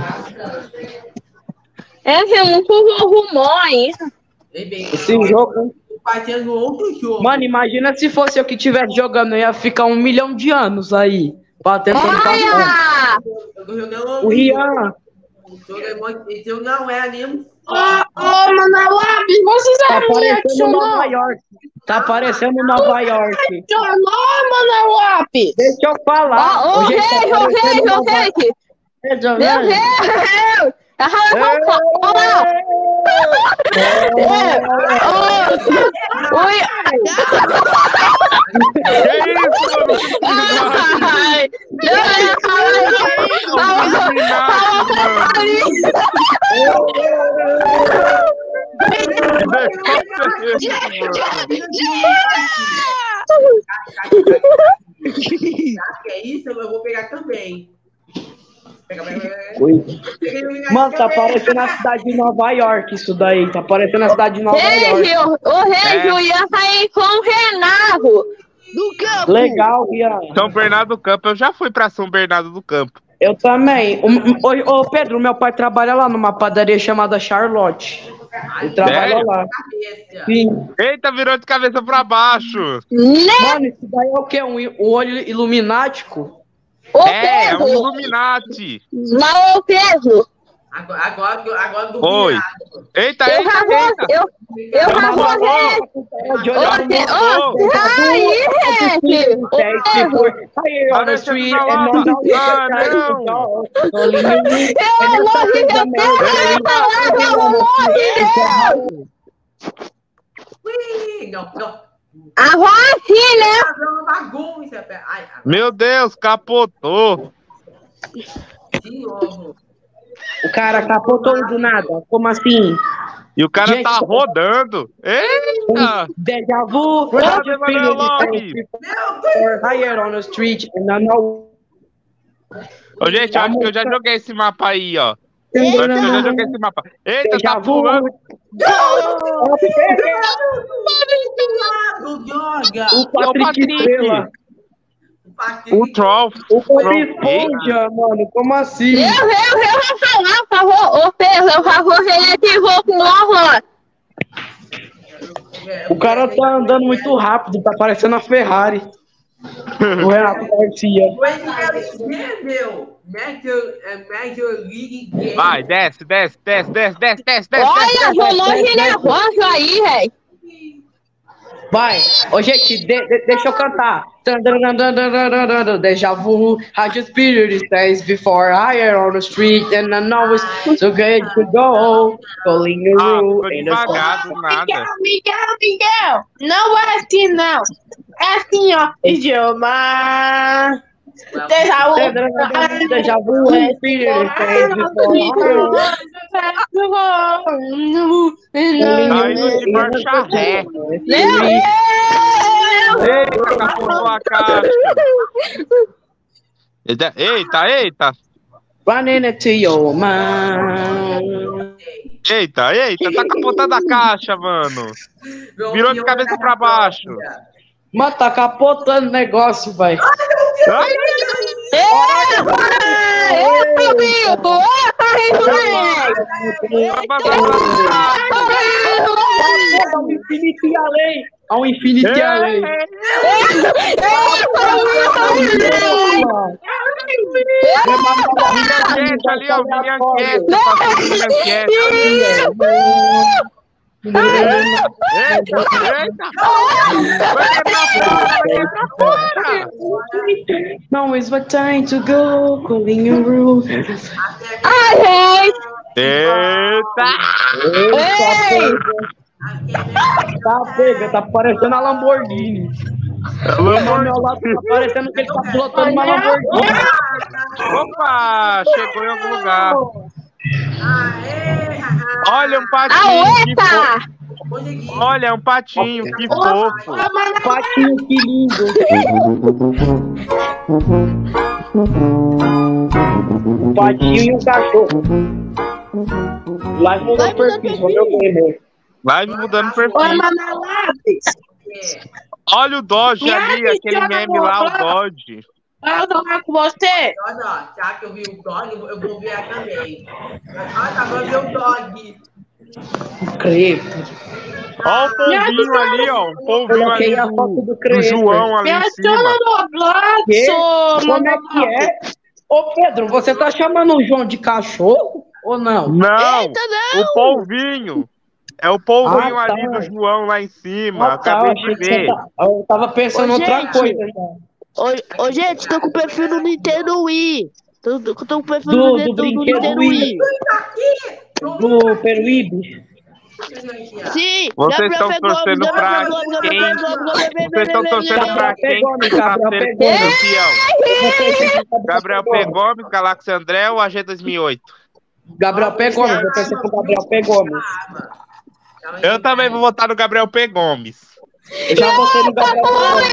S2: Esse é muito jogo bom, isso.
S4: E bem,
S5: Esse
S4: eu
S5: jogo.
S4: tô fazendo outro jogo.
S5: Mano, imagina se fosse eu que estivesse jogando, eu ia ficar um milhão de anos aí. Pra tentando passar.
S2: Olha!
S4: Eu tô jogando outro
S5: O Rian,
S4: jogo. Esse eu não é nenhum.
S3: Ô, ô, Manuel Lopes, você
S5: tá
S3: já me
S5: aparecendo
S3: adicionou?
S5: Nova York. Tá aparecendo Nova York.
S3: Adicionou, Manuel Lopes?
S5: Deixa eu falar.
S2: Ó, o
S5: Hoje
S2: rei,
S5: tá
S2: o rei,
S5: aparecendo
S2: o
S5: Nova-
S2: rei!
S5: Veja,
S2: Meu
S5: velho.
S2: Deus! Olha! Oi!
S1: Que isso, mano?
S2: Ai!
S4: Acho que é isso, eu vou pegar também. Pega, pega, pega.
S5: Mano, tá parecendo a cidade de Nova York isso daí. Tá parecendo a cidade de Nova York.
S2: Rei, o rei
S1: É.
S2: ia sair com o Renato!
S6: Do campo.
S5: Legal, Rian.
S1: São Bernardo do Campo, eu já fui pra São Bernardo do Campo.
S5: Eu também. O- Ô, ô, Pedro, meu pai trabalha lá numa padaria chamada Charlotte. Ele trabalha
S1: Sério?
S5: lá.
S4: Cabeça.
S5: Sim.
S1: Eita, virou de cabeça pra baixo.
S2: Né?
S5: Mano, isso daí é o quê? Um, um olho iluminático?
S2: O
S1: É, é um
S2: Pedro!
S1: Illuminati.
S2: Mas o Pedro!
S4: Agora, agora, agora do
S1: Oi.
S4: virado.
S1: Eita,
S2: Eu
S1: eita,
S2: já vou.
S1: eita.
S2: Eu, eu já vou.
S1: Alô,
S5: De olhar no
S2: Você,
S5: meu
S2: ó, aí, gente! O Pedro!
S5: Aí, on the
S1: Olha
S5: street,
S1: essa
S5: and
S1: palavra.
S5: no
S1: Ah, não.
S2: Eu morri, eu quero falar, pelo amor de Deus!
S4: Ui, não, não.
S2: Agora sim, né?
S4: Fazer uma bagunça. Ai, ai,
S1: Meu Deus, capotou.
S4: de novo.
S5: O cara capotou do nada. Como assim?
S1: E o cara
S5: Gente,
S1: tá rodando. Eita.
S5: Deja vu.
S1: Cuidado,
S5: just
S1: Emanuel
S5: feel the
S1: Lopes.
S5: same or higher on the street, and I know.
S1: Ô, gente, eu acho que eu já joguei esse mapa aí, ó. Eu acho que eu já joguei esse mapa. Eita,
S5: Deja
S1: tá
S5: vu.
S1: pulando.
S4: Do Yoga.
S5: O
S1: É o
S5: Patrick
S1: Patrick.
S5: Estrela.
S1: O Troll.
S5: O Bob
S1: Troll.
S5: Esponja, mano. Como assim?
S2: Eu, eu, eu vou falar, por favor. Ô, Pedro, por favor, ele ativou com horror.
S5: O cara tá andando muito rápido, tá parecendo a Ferrari. O Renato Garcia.
S4: O N F L, meu. Major, é, Major League Game.
S1: Vai, desce, desce, desce, desce, desce, desce, desce.
S2: Olha, rolou de negócio aí, velho.
S5: Vai. Ô, gente, de- de- deixa eu cantar. Deja vu, how your spirit stays before I am on the street, and I know it's so good to go. Calling you
S1: Ah, ficou
S5: in the
S1: devagar, do nada.
S3: Miguel, Miguel, Miguel! Não é assim, não. É assim, ó. Idioma. Deja vu.
S5: Deja vu, how your spirit stays before
S1: Tá indo de marcha ré. Eita, capotou a caixa. Eita, eita, eita.
S5: running into your mind.
S1: Eita, eita, tá capotando a caixa, mano. Virou de cabeça pra baixo.
S5: Mano, tá capotando o negócio, vai.
S1: Ai,
S2: Eita, amigo! Eita,
S5: Ao infinito e além. Ao infinito e além.
S1: Gente, ali, ó, William Cat, passou do William Cat. Eita, eita. Vai quebrar fora, vai quebrar fora.
S5: Now is what time to go, calling your room.
S2: Ai,
S1: Eita.
S2: ei!
S5: Tá pega, tá parecendo a Lamborghini. Lamborghini. Tá parecendo que ele tá pilotando uma Lamborghini.
S1: Opa, chegou em algum lugar.
S4: Aê,
S1: Olha um patinho. Que
S2: Aeta!
S1: fofo. Olha um patinho, que fofo.
S5: Patinho, que lindo. Um patinho e um cachorro. Live mudou o perfil, vou meu gamer.
S1: Vai mudando o perfil.
S3: Oi, Manoel Lopes.
S1: Olha o Dodge
S3: Me
S1: ali,
S3: assiste,
S1: aquele
S3: olha,
S1: meme lá, o
S3: olha.
S1: Dodge.
S3: Posso jogar com você?
S4: Olha, já que eu vi o dog, eu vou- eu vou ver a também. Olha, agora ver o dog.
S5: Creio.
S1: Olha o polvinho ali, ó. O polvinho ali
S5: Coloquei a foto
S1: do,
S5: do
S1: do
S5: Creeper.
S1: João ali
S3: Me
S1: em
S3: adiciona
S1: cima.
S3: no Roblox,
S5: Que?
S3: ô,
S5: Como é
S3: Manoel
S5: que é? Ô Pedro, você tá chamando o João de cachorro ou não?
S1: Não,
S6: Eita, não!
S1: o polvinho. É o polvinho
S5: Ah, tá.
S1: ali do João lá em cima.
S5: Ah, tá,
S1: Acabei
S5: eu achei
S1: de
S5: que você
S1: ver.
S5: tá... Eu tava pensando
S6: Ô,
S5: outra
S6: gente.
S5: coisa já.
S6: Ô, ô, gente, tô com o perfil no Nintendo Wii. Tô, tô, tô com o perfil
S5: Do-
S6: no,
S5: do
S6: do, do
S5: brinquedo
S6: Nintendo
S5: Wii.
S6: Wii.
S5: Do Peruíbe.
S6: Sim,
S1: Vocês
S6: Gabriel
S1: estão
S6: pegou,
S1: torcendo
S6: Gabriel
S1: pra
S6: pegou, Gabriel
S1: quem?
S6: pegou, Gabriel pegou,
S1: Vocês estão torcendo pra
S5: Gabriel
S1: quem
S5: pegou,
S1: pra
S5: Gabriel
S1: ser
S5: pegou.
S1: campeão? Gabriel pegou, Galáxia André ou A G dois mil e oito?
S5: Gabriel pegou, eu pensei que o Gabriel pegou.
S1: Eu também vou votar no Gabriel P. Gomes.
S5: Eu já votei no Gabriel Pegou.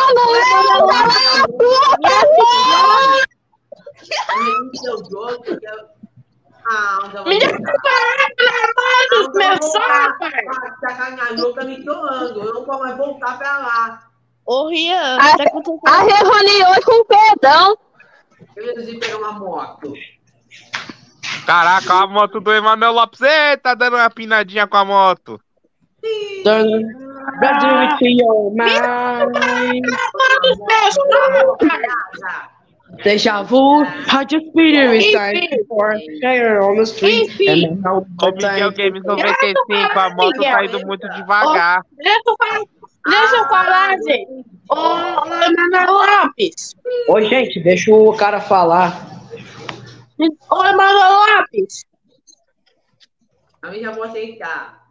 S3: Me deixa parar, pelo amor dos meus sonhos.
S4: Sacanagem, tá me trollando. Eu não vou mais voltar pra lá.
S6: Ô, Rian,
S2: A,
S6: tá acontecendo?
S2: a reunião com perdão.
S4: Eu resolvi pegar uma moto.
S1: Caraca, a moto do Emanuel Lopes. Ei, tá dando uma pinadinha com a moto.
S5: Brasil to your mind.
S3: Dos meus sonhos.
S5: Deja vu, how you feel it time before fire on the street and now
S1: O Miguel Games noventa e cinco, a moto tá indo muito devagar.
S3: Deixa eu falar, deixa eu falar, gente. Ô, ô, Manoel Lopes.
S5: Ô, gente, deixa o cara falar.
S3: Ô, Manoel Lopes.
S4: A mim já vou aceitar.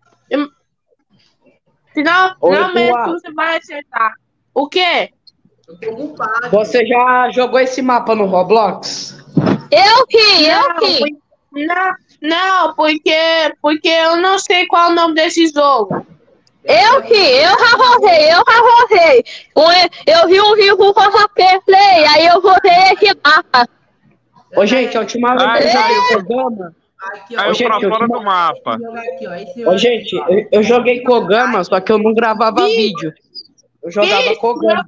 S3: Senão,
S5: Oi,
S3: finalmente
S5: Tua.
S3: você vai acertar. O quê?
S4: Eu tô ocupado.
S5: Você já jogou esse mapa no Roblox?
S2: Eu que, eu
S3: Não,
S2: que.
S3: por- não, não, porque, porque eu não sei qual é o nome desse jogo.
S2: Eu que, eu já rodei, eu já rodei. Eu, eu vi um vivo com a play, aí eu rodei esse mapa.
S5: Ô, gente, a última vez que eu
S1: Ai,
S5: joguei
S1: ai.
S5: Kogama...
S4: Aqui, ó.
S1: Caiu
S5: gente,
S1: pra
S5: eu
S1: fora
S5: tinha-
S1: do mapa.
S4: Esse jogo aqui, ó. Esse
S5: Ô,
S4: jogo
S5: gente,
S4: aqui, ó.
S5: eu, eu joguei Kogama, só que eu não gravava vídeo. Eu jogava Kogama.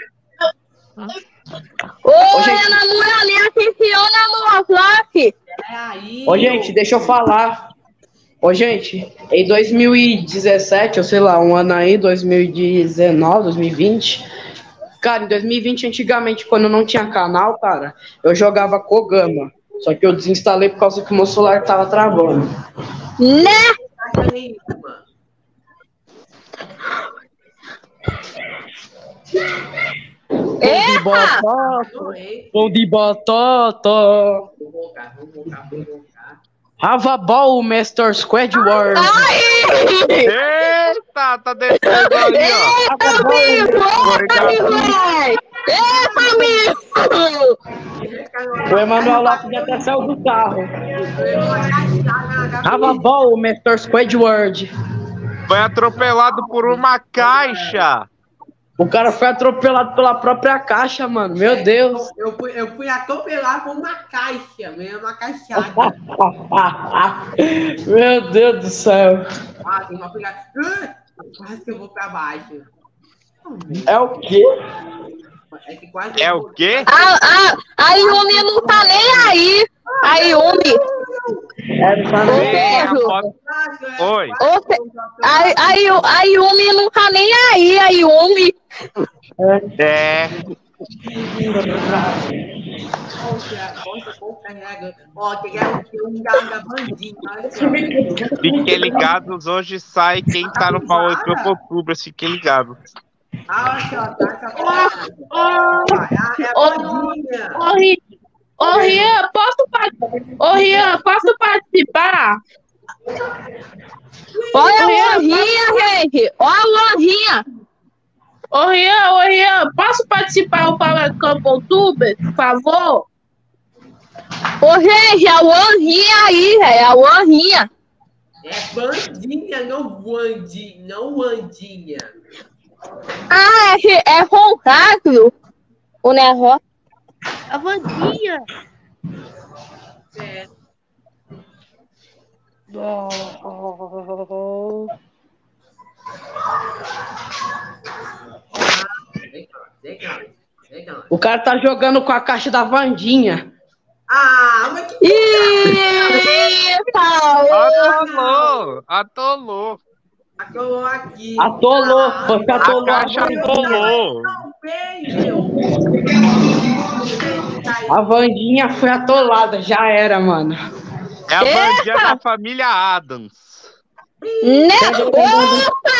S2: Ô,
S5: gente.
S2: Ana Muralinha, atenciona no Roblox.
S4: É aí.
S5: Ô, gente, deixa eu falar. Ô, gente, em dois mil e dezessete, ou sei lá, um ano aí, dois mil e dezenove, dois mil e vinte. Cara, em dois mil e vinte, antigamente, quando eu não tinha canal, cara, eu jogava Kogama. Só que eu desinstalei por causa que o meu celular tava travando.
S2: Né?
S4: Acha isso, mano.
S5: Pão de batata,
S4: Não é.
S5: pão de batata.
S4: Vou voltar, vou voltar, vou voltar.
S5: Have a ball, Master Squidward.
S2: Ai!
S1: Eita, tá descendo ali, ó.
S2: Eita, amigo! Eita, amigo! Eita, amigo!
S5: O Emanuel Lopes até saiu do carro. Have a ball, Master Squidward.
S1: Foi atropelado por uma caixa.
S5: O cara foi atropelado pela própria caixa, mano. Meu Deus.
S4: Eu fui, eu fui atropelado por uma caixa, mesmo, uma caixada.
S5: Meu Deus do céu.
S4: Ah, tem uma pegada. Ah, quase que eu vou pra baixo.
S5: É o quê?
S4: É, que quase
S1: É
S4: eu
S1: o
S4: vou-
S1: quê?
S2: A, a, a Yumi não tá nem aí. A Yumi.
S5: É, tá
S2: Ô,
S1: Vem a
S2: Pedro.
S1: foto. Oi.
S2: Ô, Pe- A, a, Yu- a Yumi não tá nem aí. A Yumi.
S1: É.
S4: Ó, tem que um gaga bandinho. Olha só.
S1: Fiquem ligados, hoje sai quem tá no Power Cup Outubro, fiquem ligados.
S4: Ah, olha só, tá essa
S3: Ô, ô,
S4: É a
S3: Ô,
S4: bandinha.
S3: ô, Ri- ô, Rian, posso, par- ô, Rian, posso participar?
S2: Olha a lojinha, gente. Olha a lojinha.
S3: Ô, Rian, ô, Rian, posso participar do Fala Campo Tuber, por favor?
S2: Ô, gente, é o Anrinha aí, velho. É o Anrinha.
S4: É Vandinha, não Wandinha, não Wandinha.
S2: Ah, é, é Ronaldo. O Nerro.
S6: A Vandinha.
S4: É. Legal, legal.
S5: O cara tá jogando com a caixa da Vandinha.
S4: Ah, mas que...
S2: Ih,
S1: Atolou, atolou.
S4: Atolou aqui.
S5: Atolou, você atolou
S1: A
S5: a
S1: caixa
S5: Vandinha.
S1: atolou.
S4: Não, veio.
S5: A Vandinha foi atolada, já era, mano.
S1: É a
S2: Eita!
S1: bandinha da família Adams.
S2: Né? Opa!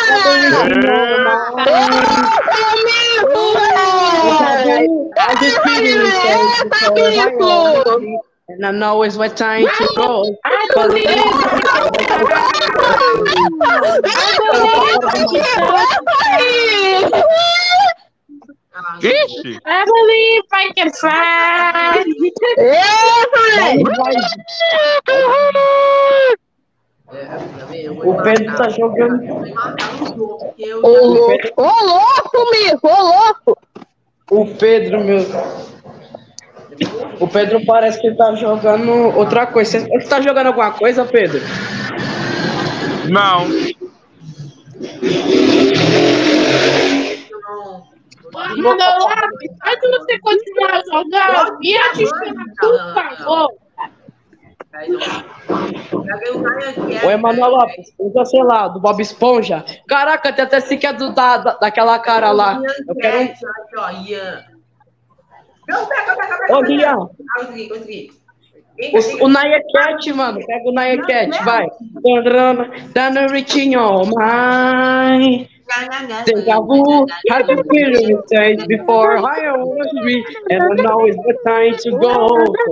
S5: And I know it's what time to go.
S1: Vixe!
S3: I believe I can fly.
S5: O Pedro tá jogando.
S2: Ô, louco, ô, louco, mijo, ô, louco.
S5: O Pedro, meu. O Pedro parece que tá jogando outra coisa. Você tá jogando alguma coisa, Pedro?
S1: Não.
S3: Mano, lápis, antes de você continuar a jogar, me adicionar, por favor.
S5: O Emanuel Lopes, usa, sei lá, do Bob Esponja. Caraca, tem até sequer do, da, da, daquela cara lá. Eu quero um. Ô, Rian.
S4: Consegui, consegui.
S5: O, o Naya Cat, mano. Pega o Naya Cat, vai. Dando Richinho, mãe. Deja vu, had to feel the stage before I was free, and now is the time to go.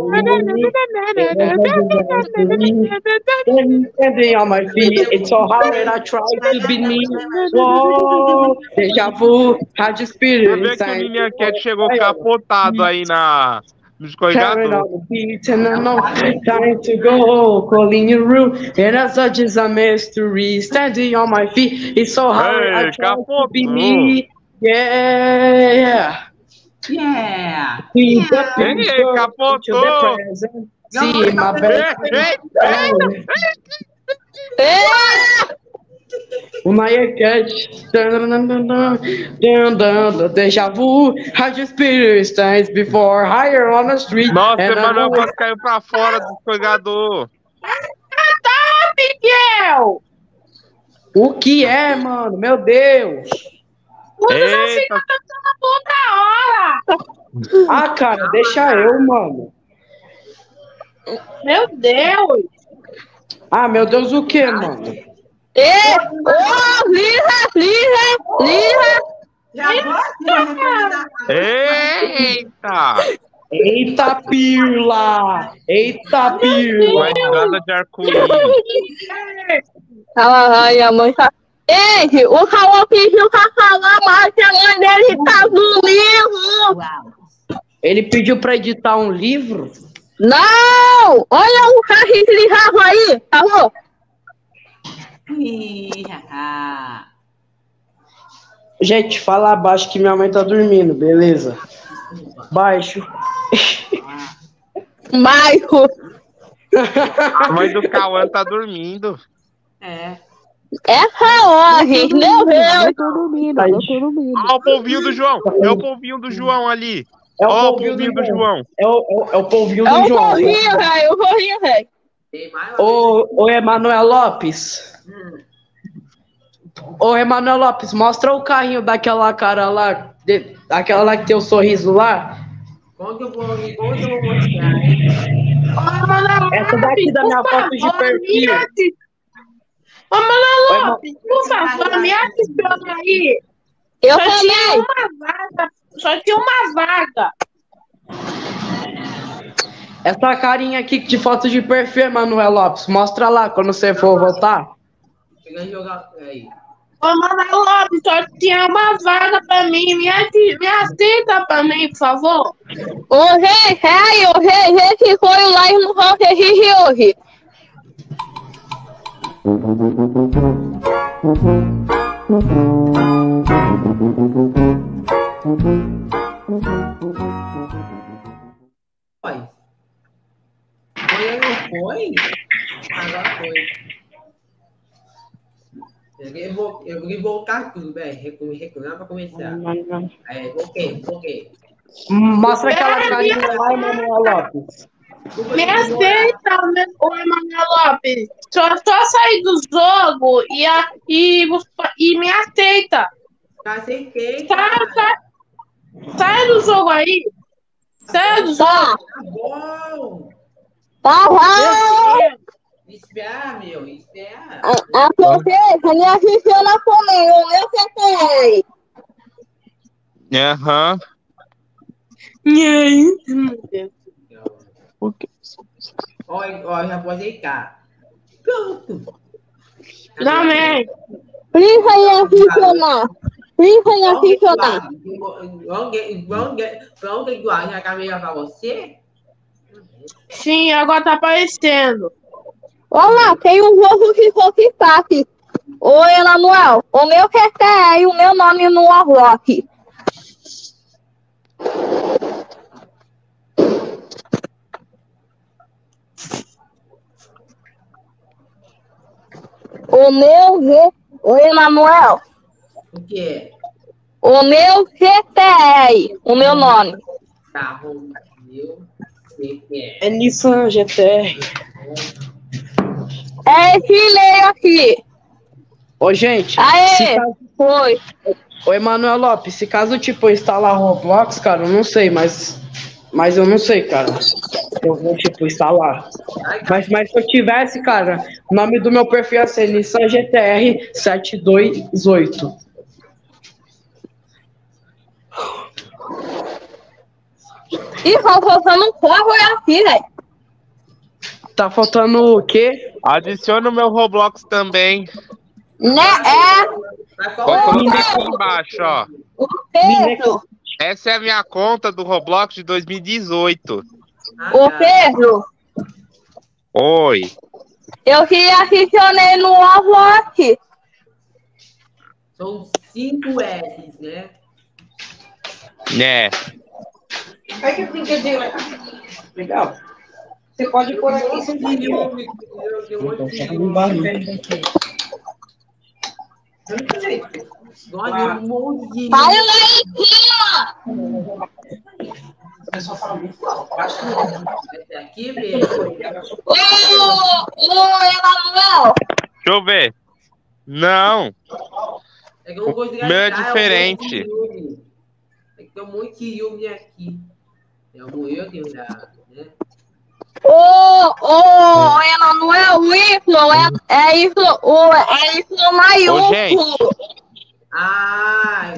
S5: Standing on my feet, it's so hard and I try to be me. Whoa, deja vu, had to feel
S1: Você
S5: the
S1: vê que o
S5: stage.
S1: Ninha Cat chegou capotado aí na, no
S5: Carrying
S1: escorregador.
S5: on the beat and I know time to go, calling your room, and as such is a mystery. Standing on my feet, it's so hard.
S1: Ei,
S5: I try to be
S1: capotou.
S5: me. Yeah.
S4: Yeah!
S5: See the
S1: Ei,
S5: future
S1: capotou.
S5: into the present. See my
S1: Ei,
S5: best.
S1: ei,
S5: O Naya Cat. Deja vu. How your spirit stands before higher on the street.
S1: Nossa,
S5: and I
S1: Emanuel
S5: know
S1: quase caiu pra fora do escorregador.
S3: Tá, Miguel!
S5: o que é, mano? Meu Deus.
S3: Você já
S1: Eita.
S3: fica cantando toda hora!
S5: Ah, cara, deixa eu, mano.
S3: Meu Deus!
S5: Ah, meu Deus, o que, mano?
S2: Ê, ô, lira, lira, lira.
S4: Já gosto
S1: Eita!
S5: Eita, pirla! Eita, pirla!
S1: Uma entrada de arco-íris.
S2: Ai, a mãe tá... Ei, o Raul pediu pra falar, mas a mãe dele tá no livro.
S5: Ele pediu pra editar um livro?
S2: Não! Olha o carrinho de rabo aí, Raul.
S5: Gente, fala abaixo que minha mãe tá dormindo, beleza? Baixo.
S2: Bairro.
S1: A mãe do Cauã tá dormindo.
S4: É.
S2: Essa hora, gente, meu Deus.
S6: Eu tô dormindo, eu tô dormindo.
S1: Olha o polvinho do João. É o polvinho do João ali.
S5: É o
S1: Ó o
S5: polvinho
S1: polvinho
S5: do
S1: do João.
S5: É o, é o, é o polvinho
S2: É
S5: do
S2: o
S5: João.
S2: corrinho, velho, o corrinho, velho.
S4: Tem mais
S5: Ô, ô, Emanuel Lopes. Ô, Emanuel Lopes, mostra o carrinho daquela cara lá, de, aquela lá que tem o sorriso lá.
S4: Como que eu vou, como que eu vou mostrar, hein?
S3: Ô, Manoel
S5: Essa daqui da minha
S3: por
S5: foto de
S3: favor,
S5: perfil.
S3: me adi- Ô, Manoel Lopes, por favor, me adiciona aí.
S2: Eu
S3: Só tinha
S2: também.
S3: uma vaga. Só tinha uma vaga.
S5: Essa carinha aqui de foto de perfil, Emanuel Lopes, mostra lá quando você for votar.
S4: Pegar e jogar. Aí.
S3: Ô, Manuel Lopes, só tinha uma vaga pra mim. Me, ati- me aceita pra mim, por favor.
S2: Ô, gente, aí, ô, gente, esse foi o live no Rock de hoje.
S4: Foi. Foi ou não foi? Agora foi. Eu vou, eu vou voltar tudo, velho. Reclamar pra começar. É, ok, ok.
S5: Mostra aquela carinha lá, Emanuel Lopes.
S3: Me aceita, ô Emanuel Lopes. Só, só sair do jogo e, a, e, e me aceita.
S4: Já aceitei.
S3: Sai, sai, sai do jogo aí. Sai do jogo.
S2: Tá,
S4: Tá bom.
S2: tá bom.
S4: Espera, meu, espera.
S2: A, a professora me assistiu na comigo, o meu C T R.
S1: Aham.
S4: Olha, olha, já vou ajeitar. Pronto.
S3: Também.
S2: Clica em adicionar. Clica em adicionar.
S4: Pronto, Eduardo, já caminha pra você?
S3: Sim, agora tá aparecendo.
S2: Olá, tem um jogo que fosse fácil. Oi, Emanuel. O meu C T R e o meu nome no Warlock. O meu G... Oi, Emanuel.
S4: O quê?
S2: O meu C T R, o meu nome.
S4: Tá bom, meu. Você quer?
S5: É Nissan G T R.
S2: É esse e-mail aqui.
S5: Ô, gente, se
S2: Aê,
S5: caso...
S2: foi.
S5: Ô, Emanuel Lopes, se caso, tipo, eu instalar Roblox, cara, eu não sei, mas... Mas eu não sei, cara. Eu vou, tipo, instalar. Mas, mas se eu tivesse, cara, o nome do meu perfil ia ser Nissan G T R sete dois oito.
S2: Ih, tá faltando um pouco aqui, velho.
S5: Tá faltando o quê?
S1: Adiciona o meu Roblox também.
S2: Né, é
S4: Tá
S1: Vou
S4: qual é?
S1: colocar aqui embaixo, ó.
S2: o Pedro.
S1: Essa é a minha conta do Roblox de dois mil e dezoito.
S2: Ô, Pedro,
S1: Oi.
S2: eu te adicionei no Warlock.
S4: São cinco S, né?
S1: Né.
S5: Ai, que brinquedinho. Legal. Você pode pôr aqui.
S4: Nossa, que homem. Eu vou te Nossa, um monte de.
S2: Olha lá em cima.
S5: pessoal fala muito alto. Eu acho que
S4: Esse aqui mesmo.
S2: Ô, ô, Emanuel.
S1: Deixa eu ver. Não.
S4: É que eu não consigo
S1: Meu é
S4: achar,
S1: diferente.
S4: É um monte de Yumi. É que tem um monte de Yumi aqui. É o eu tenho da, né?
S2: Ô, ô, Emanuel, o Y é, é Y, o, é Y maiúsculo.
S4: Ah,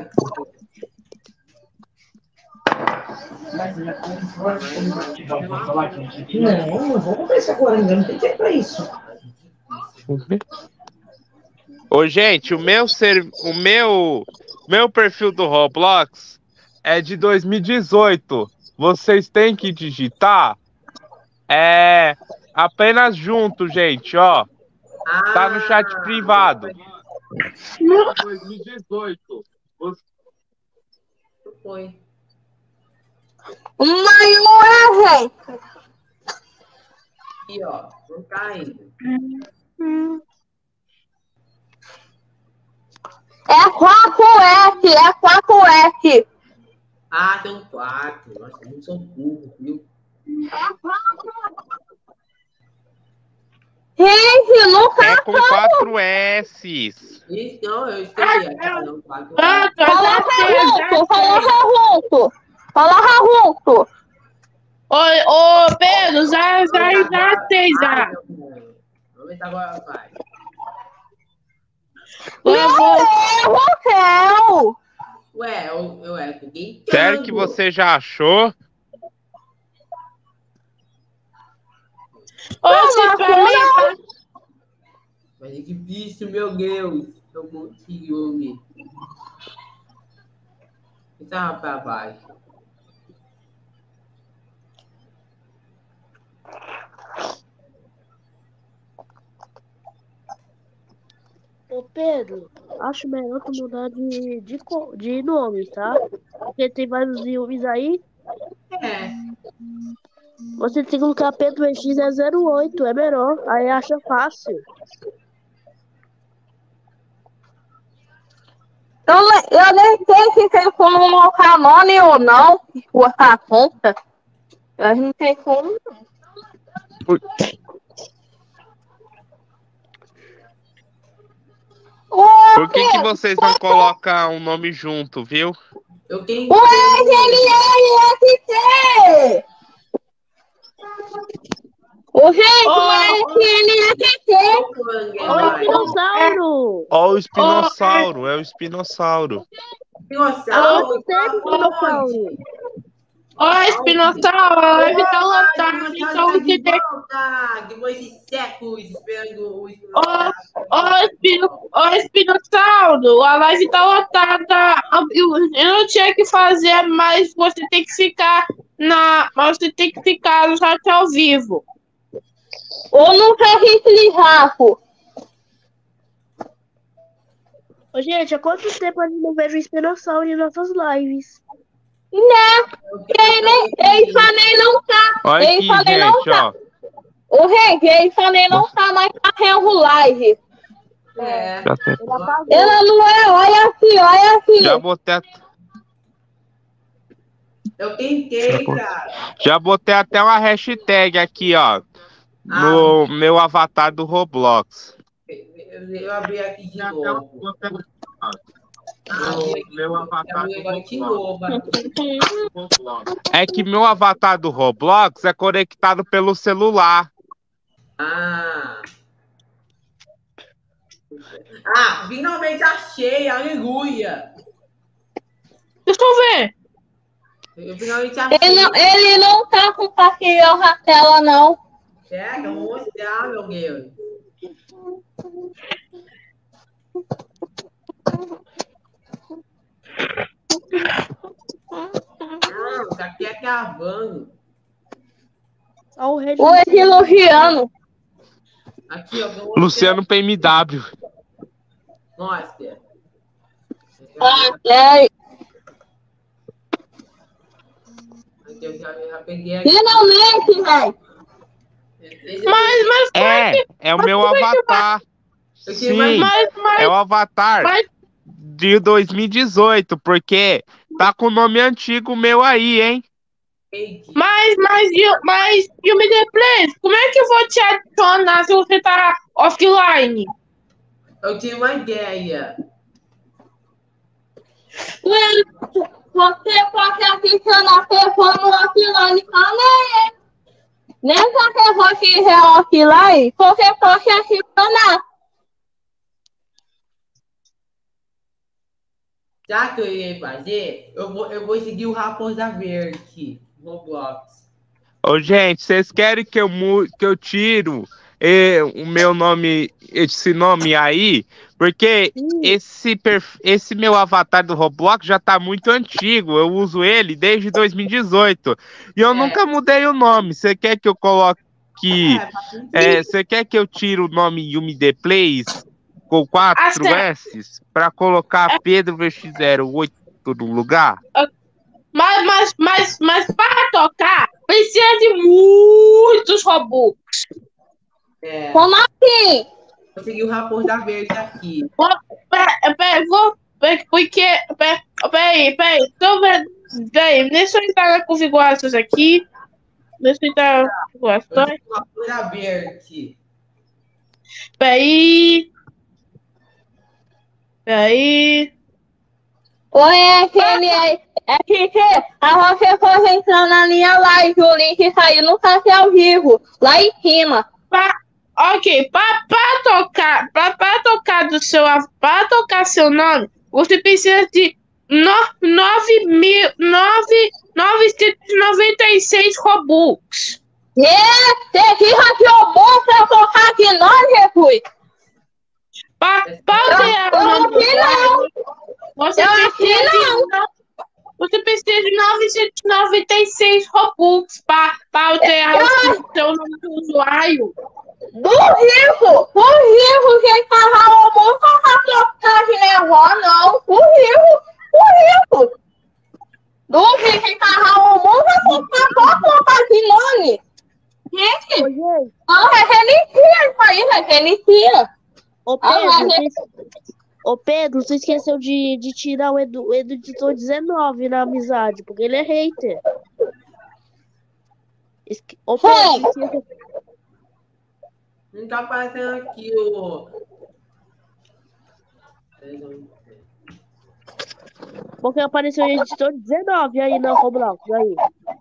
S5: não, não vou comprar isso agora ainda, não tem tempo pra isso.
S1: Ô, gente, o meu, ser, o meu, meu perfil do Roblox é de dois mil e dezoito. Vocês têm que digitar é apenas junto, gente, ó. Tá no chat privado. dois mil e dezoito.
S4: foi.
S2: Mas não é, gente.
S4: Aqui, ó. Não tá ainda.
S2: É quatro S, é quatro S.
S4: Ah, tem um quatro. Nossa, não sou burro, viu?
S2: Gente, não tá
S1: É com quatro S's.
S4: Então, eu escrevi aqui, não, quatro.
S3: Ah, tá,
S2: Coloca
S3: já sei, já
S2: junto,
S3: sei.
S2: coloca junto. Coloca junto.
S3: Ô, ô, Pedro, já, já, já sei, já.
S4: Vamos ver se agora vai.
S3: Eu vou...
S2: Meu Deus.
S4: Ué, eu, eu é ninguém.
S1: Sério que você já achou?
S3: Ô, se pra mim...
S4: Mas é difícil, meu Deus. Tô com ciúme. Estava pra baixo.
S6: Ô Pedro, acho melhor tu mudar de, de, co- de nome, tá? Porque tem vários Yubis aí.
S4: É.
S6: Você tem que colocar Pedro X é zero oito, é melhor. Aí acha fácil.
S2: Eu, le- eu nem sei se tem como colocar nome ou não. Botar a conta. Eu não tem como.
S1: Por que, que vocês não colocam um nome junto, viu?
S4: Eu tenho.
S2: O S L R S T! O gente, o S L S T!
S6: Ô, espinossauro!
S1: Ó, o espinossauro, é o espinossauro.
S4: Dinossauro?
S6: Você, espinossauro!
S3: Ô, espinossauro, a live tá lotada, então você tem
S4: volta! Depois de séculos esperando o
S3: Ô,
S4: espinossauro.
S3: ô, espino, ô, espinossauro, a live tá lotada. Eu, eu não tinha que fazer, mas você tem que ficar na. Você tem que ficar no chat ao vivo.
S2: Ou no registro Rafa.
S6: Ô, gente, há quanto tempo eu não vejo o espinossauro em nossas lives?
S2: Não, ele, ele falei não tá.
S1: Olha
S2: Ele
S1: aqui,
S2: falei não
S1: gente,
S2: tá.
S1: ó.
S2: O gente, ele falei não tá mais fazendo live.
S4: É.
S1: Já, tem-
S6: Ele apagou.
S2: Ela não é, olha aqui, olha aqui.
S1: já botei, a-
S4: Eu tentei, cara.
S1: já botei até uma hashtag aqui, ó. No meu avatar do Roblox.
S4: Eu, eu abri aqui de novo.
S1: Meu avatar
S4: Abri agora de novo.
S1: É que meu avatar do Roblox é conectado pelo celular.
S4: Ah. Ah, finalmente achei, aleluia.
S3: Deixa eu ver.
S4: Eu finalmente achei.
S2: Ele não, ele não tá compartilhando a tela, não.
S4: Pega, eu vou mostrar, meu Deus. Não, isso aqui é gravando.
S6: Ó, o rei de
S2: O elogiando.
S4: Aqui, ó. eu vou mostrar.
S1: Luciano P M W.
S4: Mostra.
S2: Ah, é.
S4: Aqui, eu já, já peguei aqui.
S2: Finalmente, velho.
S3: Mas, mas,
S1: É, é o meu avatar.
S4: Eu
S1: Sim,
S4: mais-
S3: mas, mas,
S1: é o avatar
S3: mas,
S1: de dois mil e dezoito, porque tá com o nome antigo meu aí, hein?
S4: Peguei.
S3: mas, mas, you- mas, you me the place, como é que eu vou te adicionar se você tá offline?
S4: Eu tinha uma ideia.
S2: Você pode adicionar a pessoa no offline também. Nessa pessoa que é offline, você pode adicionar.
S4: Já que eu ia fazer, eu vou, eu vou seguir o Raposa Verde. Roblox.
S1: Ô, gente, vocês querem que eu, mu que eu tiro eh, o meu nome, esse nome aí? Porque esse, perf- esse meu avatar do Roblox já tá muito antigo. Eu uso ele desde dois mil e dezoito. E eu
S4: É.
S1: nunca mudei o nome. Você quer que eu coloque.
S4: É, faz sentido.
S1: é, Você quer que eu tire o nome Yumi The Plays com quatro
S3: Ah, certo.
S1: S pra colocar Pedro V X zero oito no lugar?
S3: Mas, mas, mas, mas para tocar, precisa de muitos robôs.
S4: É,
S2: Como assim?
S4: vou seguir o Raposa Verde aqui.
S3: Pera, pera, vou. pera, Porque. Pera, peraí, peraí. Tô vendo. Peraí, deixa eu entrar nas configurações aqui. Deixa eu entrar nas
S4: Eu
S3: configurações.
S4: sigo o Raposa Verde.
S3: Peraí. Peraí.
S2: Oi, S L R S T. A você pode entrar na minha live. O link saiu no café ao vivo. Lá em cima.
S3: Pa, ok, para tocar, para tocar do seu, para tocar seu nome, você precisa de nove mil, novecentos e noventa e seis Robux.
S2: É, você fica que o bom pra colocar de nós, Jesus.
S3: Para
S2: Eu,
S3: alterar
S2: eu
S3: o nome do
S2: aqui não.
S3: Você
S2: Eu
S3: precisa
S2: aqui não.
S3: de, você precisa de novecentos e noventa e seis Robux para alterar o seu nome do usuário.
S2: Do rico, o rico que carrega muito a tocagem nervosa, não. O rico, o rico. Do rico que carrega muito a tocagem nome. Gente,
S6: Ô, gente,
S2: não é relíquia isso aí, é relíquia.
S6: ô
S2: Ah,
S6: Pedro,
S2: mas
S6: você, ô Pedro, você esqueceu de, de tirar o Edu, o Edu editor dezenove na amizade, porque ele é hater. Esque... Ô Pedro,
S2: Hey.
S6: você esqueceu...
S4: Não tá aparecendo aqui o.
S6: Porque apareceu o editor dezenove aí na Roblox, aí.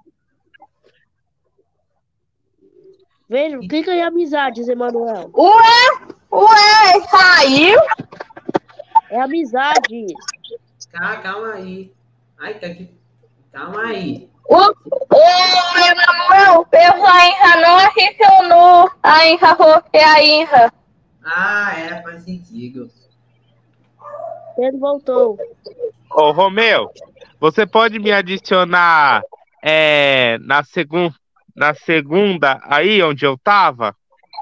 S6: Veja, clica em amizades, Emanuel.
S2: Ué, ué, saiu?
S6: É amizades.
S4: Calma, calma aí. Ai, tá aqui. Calma aí.
S2: O, o Emanuel, eu ainda não adicionou ainda você ainda.
S4: Ah, é, faz sentido.
S6: Ele voltou.
S1: Ô, Romeu, você pode me adicionar é, na, segun, na segunda, aí onde eu tava?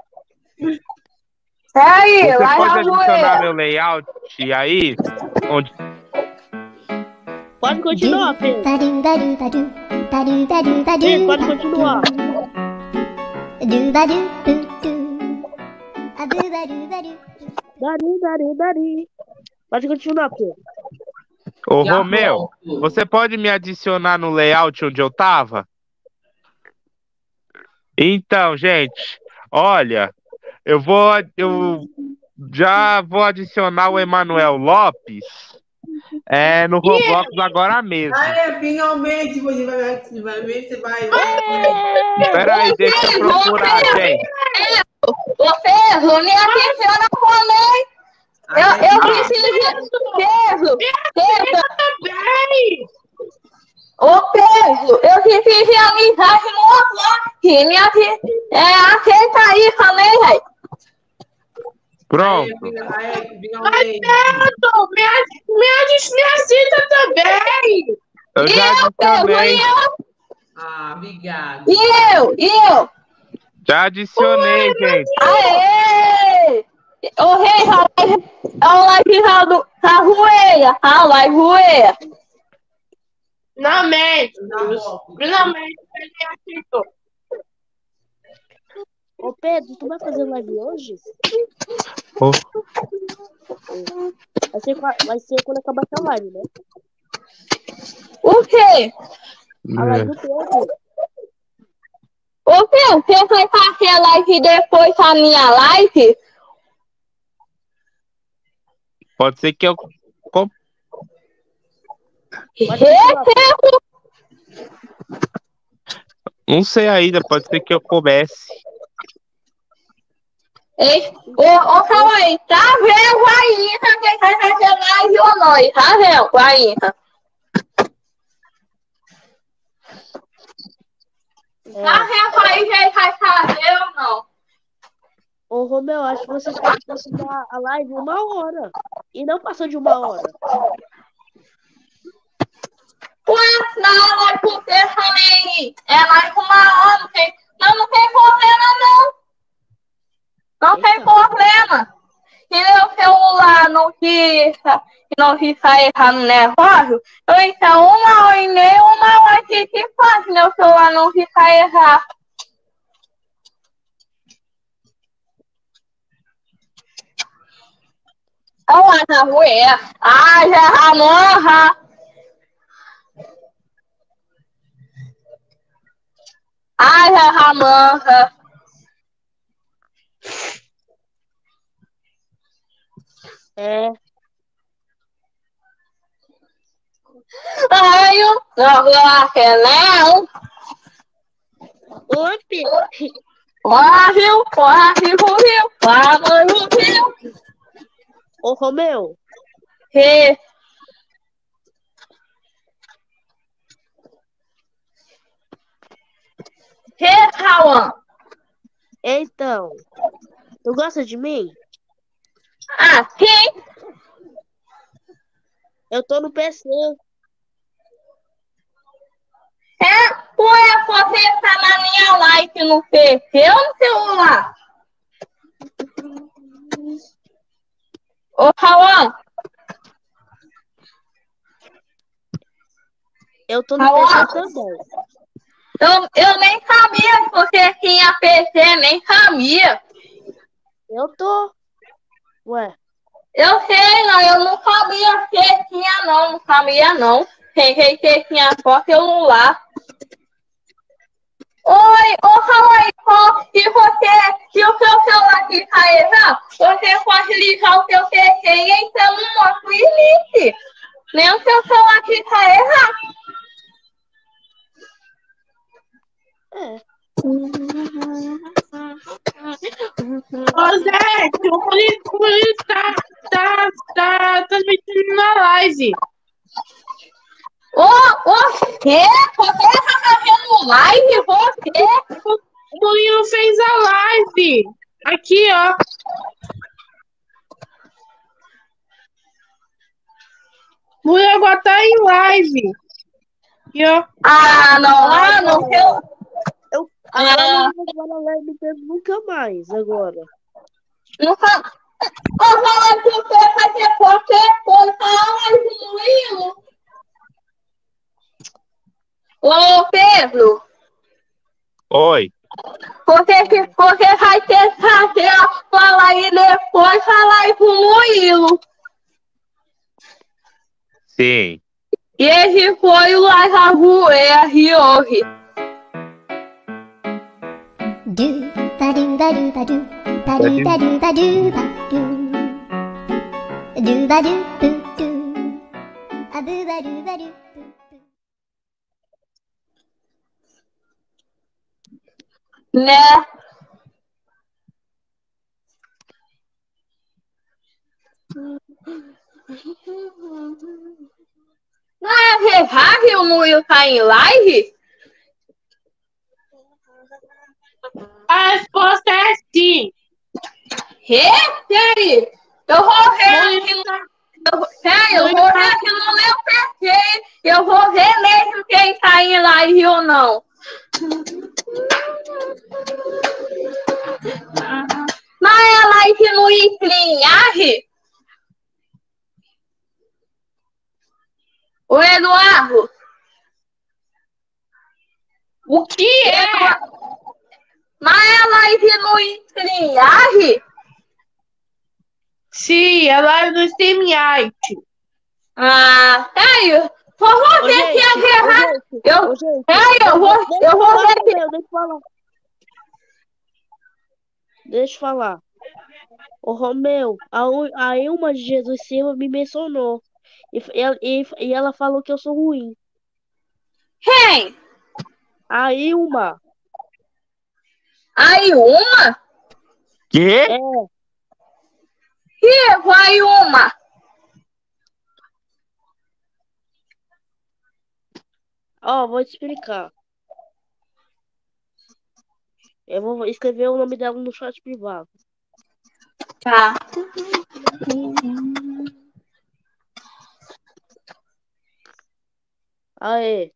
S2: Aí,
S1: Você
S2: vai
S1: pode
S2: na
S1: adicionar
S2: voeira.
S1: meu layout aí? Onde...
S6: Pode continuar, Pedro. Pedro, pode continuar. Dari, dari, dari. Pode continuar, Pedro.
S1: Ô,
S4: Já
S1: Romeu,
S4: volto.
S1: você pode me adicionar no layout onde eu tava? Então, gente, olha, eu vou, eu já vou adicionar o Emanuel Lopes é, no Roblox agora mesmo.
S4: Ah, é, finalmente você vai. Finalmente você vai.
S1: Peraí, deixa eu procurar, gente.
S2: Você, não me adiciona também. Eu, eu preciso. Pedro, Pedro,
S3: Também!
S2: ô Pedro, eu preciso de amizade no Roblox. Me adi- é, aceita aí também, velho.
S1: Pronto.
S4: Aí, finalmente.
S3: Pedro, me, adi- me, adi- me aceita também!
S1: Eu
S2: E
S1: já
S2: eu, Pedro,
S1: adicionei.
S2: e eu,
S4: Ah, obrigado.
S2: e eu, e eu.
S1: Já adicionei, gente.
S2: Aê! Ô rei, olha lá que do a voeira, a lá voeira.
S3: Finalmente!
S4: Tá bom.
S3: Finalmente ele aceitou.
S6: Ô, Pedro, tu vai fazer live hoje?
S1: Ô,
S6: Vai ser, qua- vai ser quando acabar essa live, né?
S2: O quê?
S6: A live do Pedro.
S2: Ô Pedro, você vai fazer a live depois da minha live?
S1: Pode ser que eu. com-
S2: Ê,
S6: Pode continuar,
S2: Pedro!
S1: Não sei ainda, pode ser que eu comece.
S2: Ei, ô, ô, calma aí, tá vendo ainda quem vai fazer live ou não? Tá vendo ainda? Tá vendo aí quem vai fazer ou não?
S6: Ô, Romeu, acho que vocês podem continuar a live uma hora. E não passou de uma hora.
S2: Ué, não, é porque também é mais uma hora, não tem, não, não tem problema não. Não tem problema. Se meu celular não fica, não fica errado no negócio, eu então uma hora e meia, uma hora e que faz, se meu celular não ficar errado. Olha na rua, ah, já morra. Ai, a manca.
S6: É.
S2: Ai, eu não não.
S6: Oi, Pedro.
S2: Corre, corre, corre, corre, corre.
S6: Ô, Romeu.
S2: Que? Que, Cauã?
S6: Então. Tu gosta de mim?
S2: Ah, sim.
S6: Eu tô no P C.
S2: É, ué, você tá na minha live no P C ou no celular? Ô, Cauã.
S6: Eu tô no
S2: Cauã.
S6: P C também.
S2: Eu, eu nem sabia que você tinha P C, nem sabia.
S6: Eu tô. Ué.
S2: Eu sei, não, eu não sabia que tinha, não, não sabia, não. Pensei que tinha só celular. Oi, ô, Cauã, se você, se o seu celular ficar errado, você pode ligar o seu P C e então não mostra o limite. Nem o seu celular ficar errado.
S6: É.
S3: Ô, Zé, o Murilo tá, tá, tá transmitindo na live.
S2: Ô, você? Você tá fazendo live? Você?
S3: O Murilo fez a live. Aqui, ó. O Murilo agora tá em live. Aqui, ó.
S2: Ah, não, ah, não. Eu...
S6: Eu
S2: Ah.
S6: agora não vou na live dele nunca mais, agora.
S2: Nunca... Eu falo que você fazer qualquer coisa, fala no Murilo. Ô, Pedro.
S1: Oi.
S2: Você, você vai ter que fazer a fala e depois falar aí pro Murilo.
S1: Sim.
S2: E esse foi o Lázaro R hoje.
S7: Do ba do ba do ba do ba do ba do ba do ba do do ba do do do a do ba do ba do.
S2: Né? Não é verdade o Murilo tá em live?
S3: A resposta é sim.
S2: É? Sério? Eu vou ver aqui no... Eu, sério, eu vou ver aqui no meu P C. Eu vou ver mesmo quem tá em live ou não. Mas é live no Streamyard? O Eduardo?
S3: O que é?
S2: Mas é live no Streamyard?
S3: Sim, é live do StreamYard.
S2: Ah, sério? Só vou
S6: Ô,
S2: ver
S6: gente,
S2: se é
S6: ô,
S2: verdade.
S6: gente,
S2: Eu,
S6: ô, gente,
S2: sério, eu vou,
S6: deixa
S2: eu vou
S6: falar,
S2: ver se...
S6: meu, deixa eu falar. Deixa eu falar. Ô, Romeu, a, U- a Ilma de Jesus Silva me mencionou. E, f- ela- e, e ela falou que eu sou ruim.
S2: Quem?
S6: A Ilma.
S2: Aí uma?
S1: Quê?
S6: É.
S2: Que vai uma?
S6: Ó, vou te explicar. Eu vou escrever o nome dela no chat privado.
S2: Tá.
S6: Aê.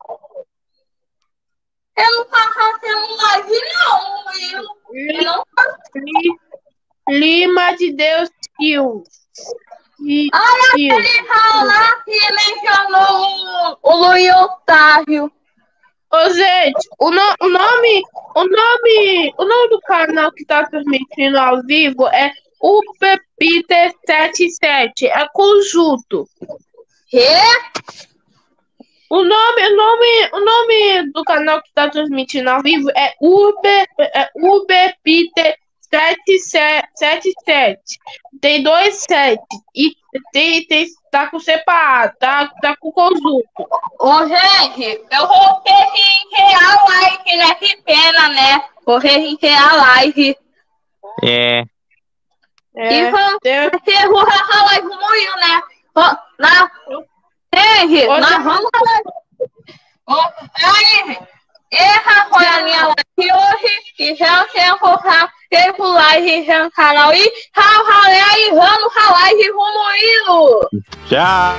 S2: Eu não tá fazendo live, não, Will. Eu não faço.
S3: Li- Lima de Deus Kills. E-
S2: Olha
S3: Kills.
S2: aquele falar que mencionou o, o Luiz Otávio.
S3: Ô, gente, o, no- o nome, o nome, o nome do canal que tá transmitindo ao vivo é o Pepiter setenta e sete, é conjunto.
S2: Quê?
S3: O nome, o nome, o nome do canal que tá transmitindo ao vivo é Uber, é Uber Peter setenta e sete. Tem dois sete e tem, tem, tá com separado, tá, tá com conjunto.
S2: Ô, gente, eu vou ter que encerrar a live, né? Que pena, né? Vou ter que encerrar a live.
S1: É.
S3: É,
S2: E vamos
S3: tem-
S2: encerrar a live muito, né? Ó, na... Gente,
S3: Ô,
S2: nós
S3: gente.
S2: vamos... Ô, aí, essa foi a minha live hoje. E já eu quero colocar inscreva o like no canal e rau, rau, aí, vamos, rau, like, rumo,
S1: Tchau.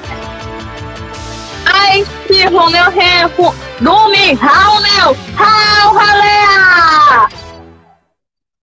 S2: ai, que o meu tempo, do Mihal, meu,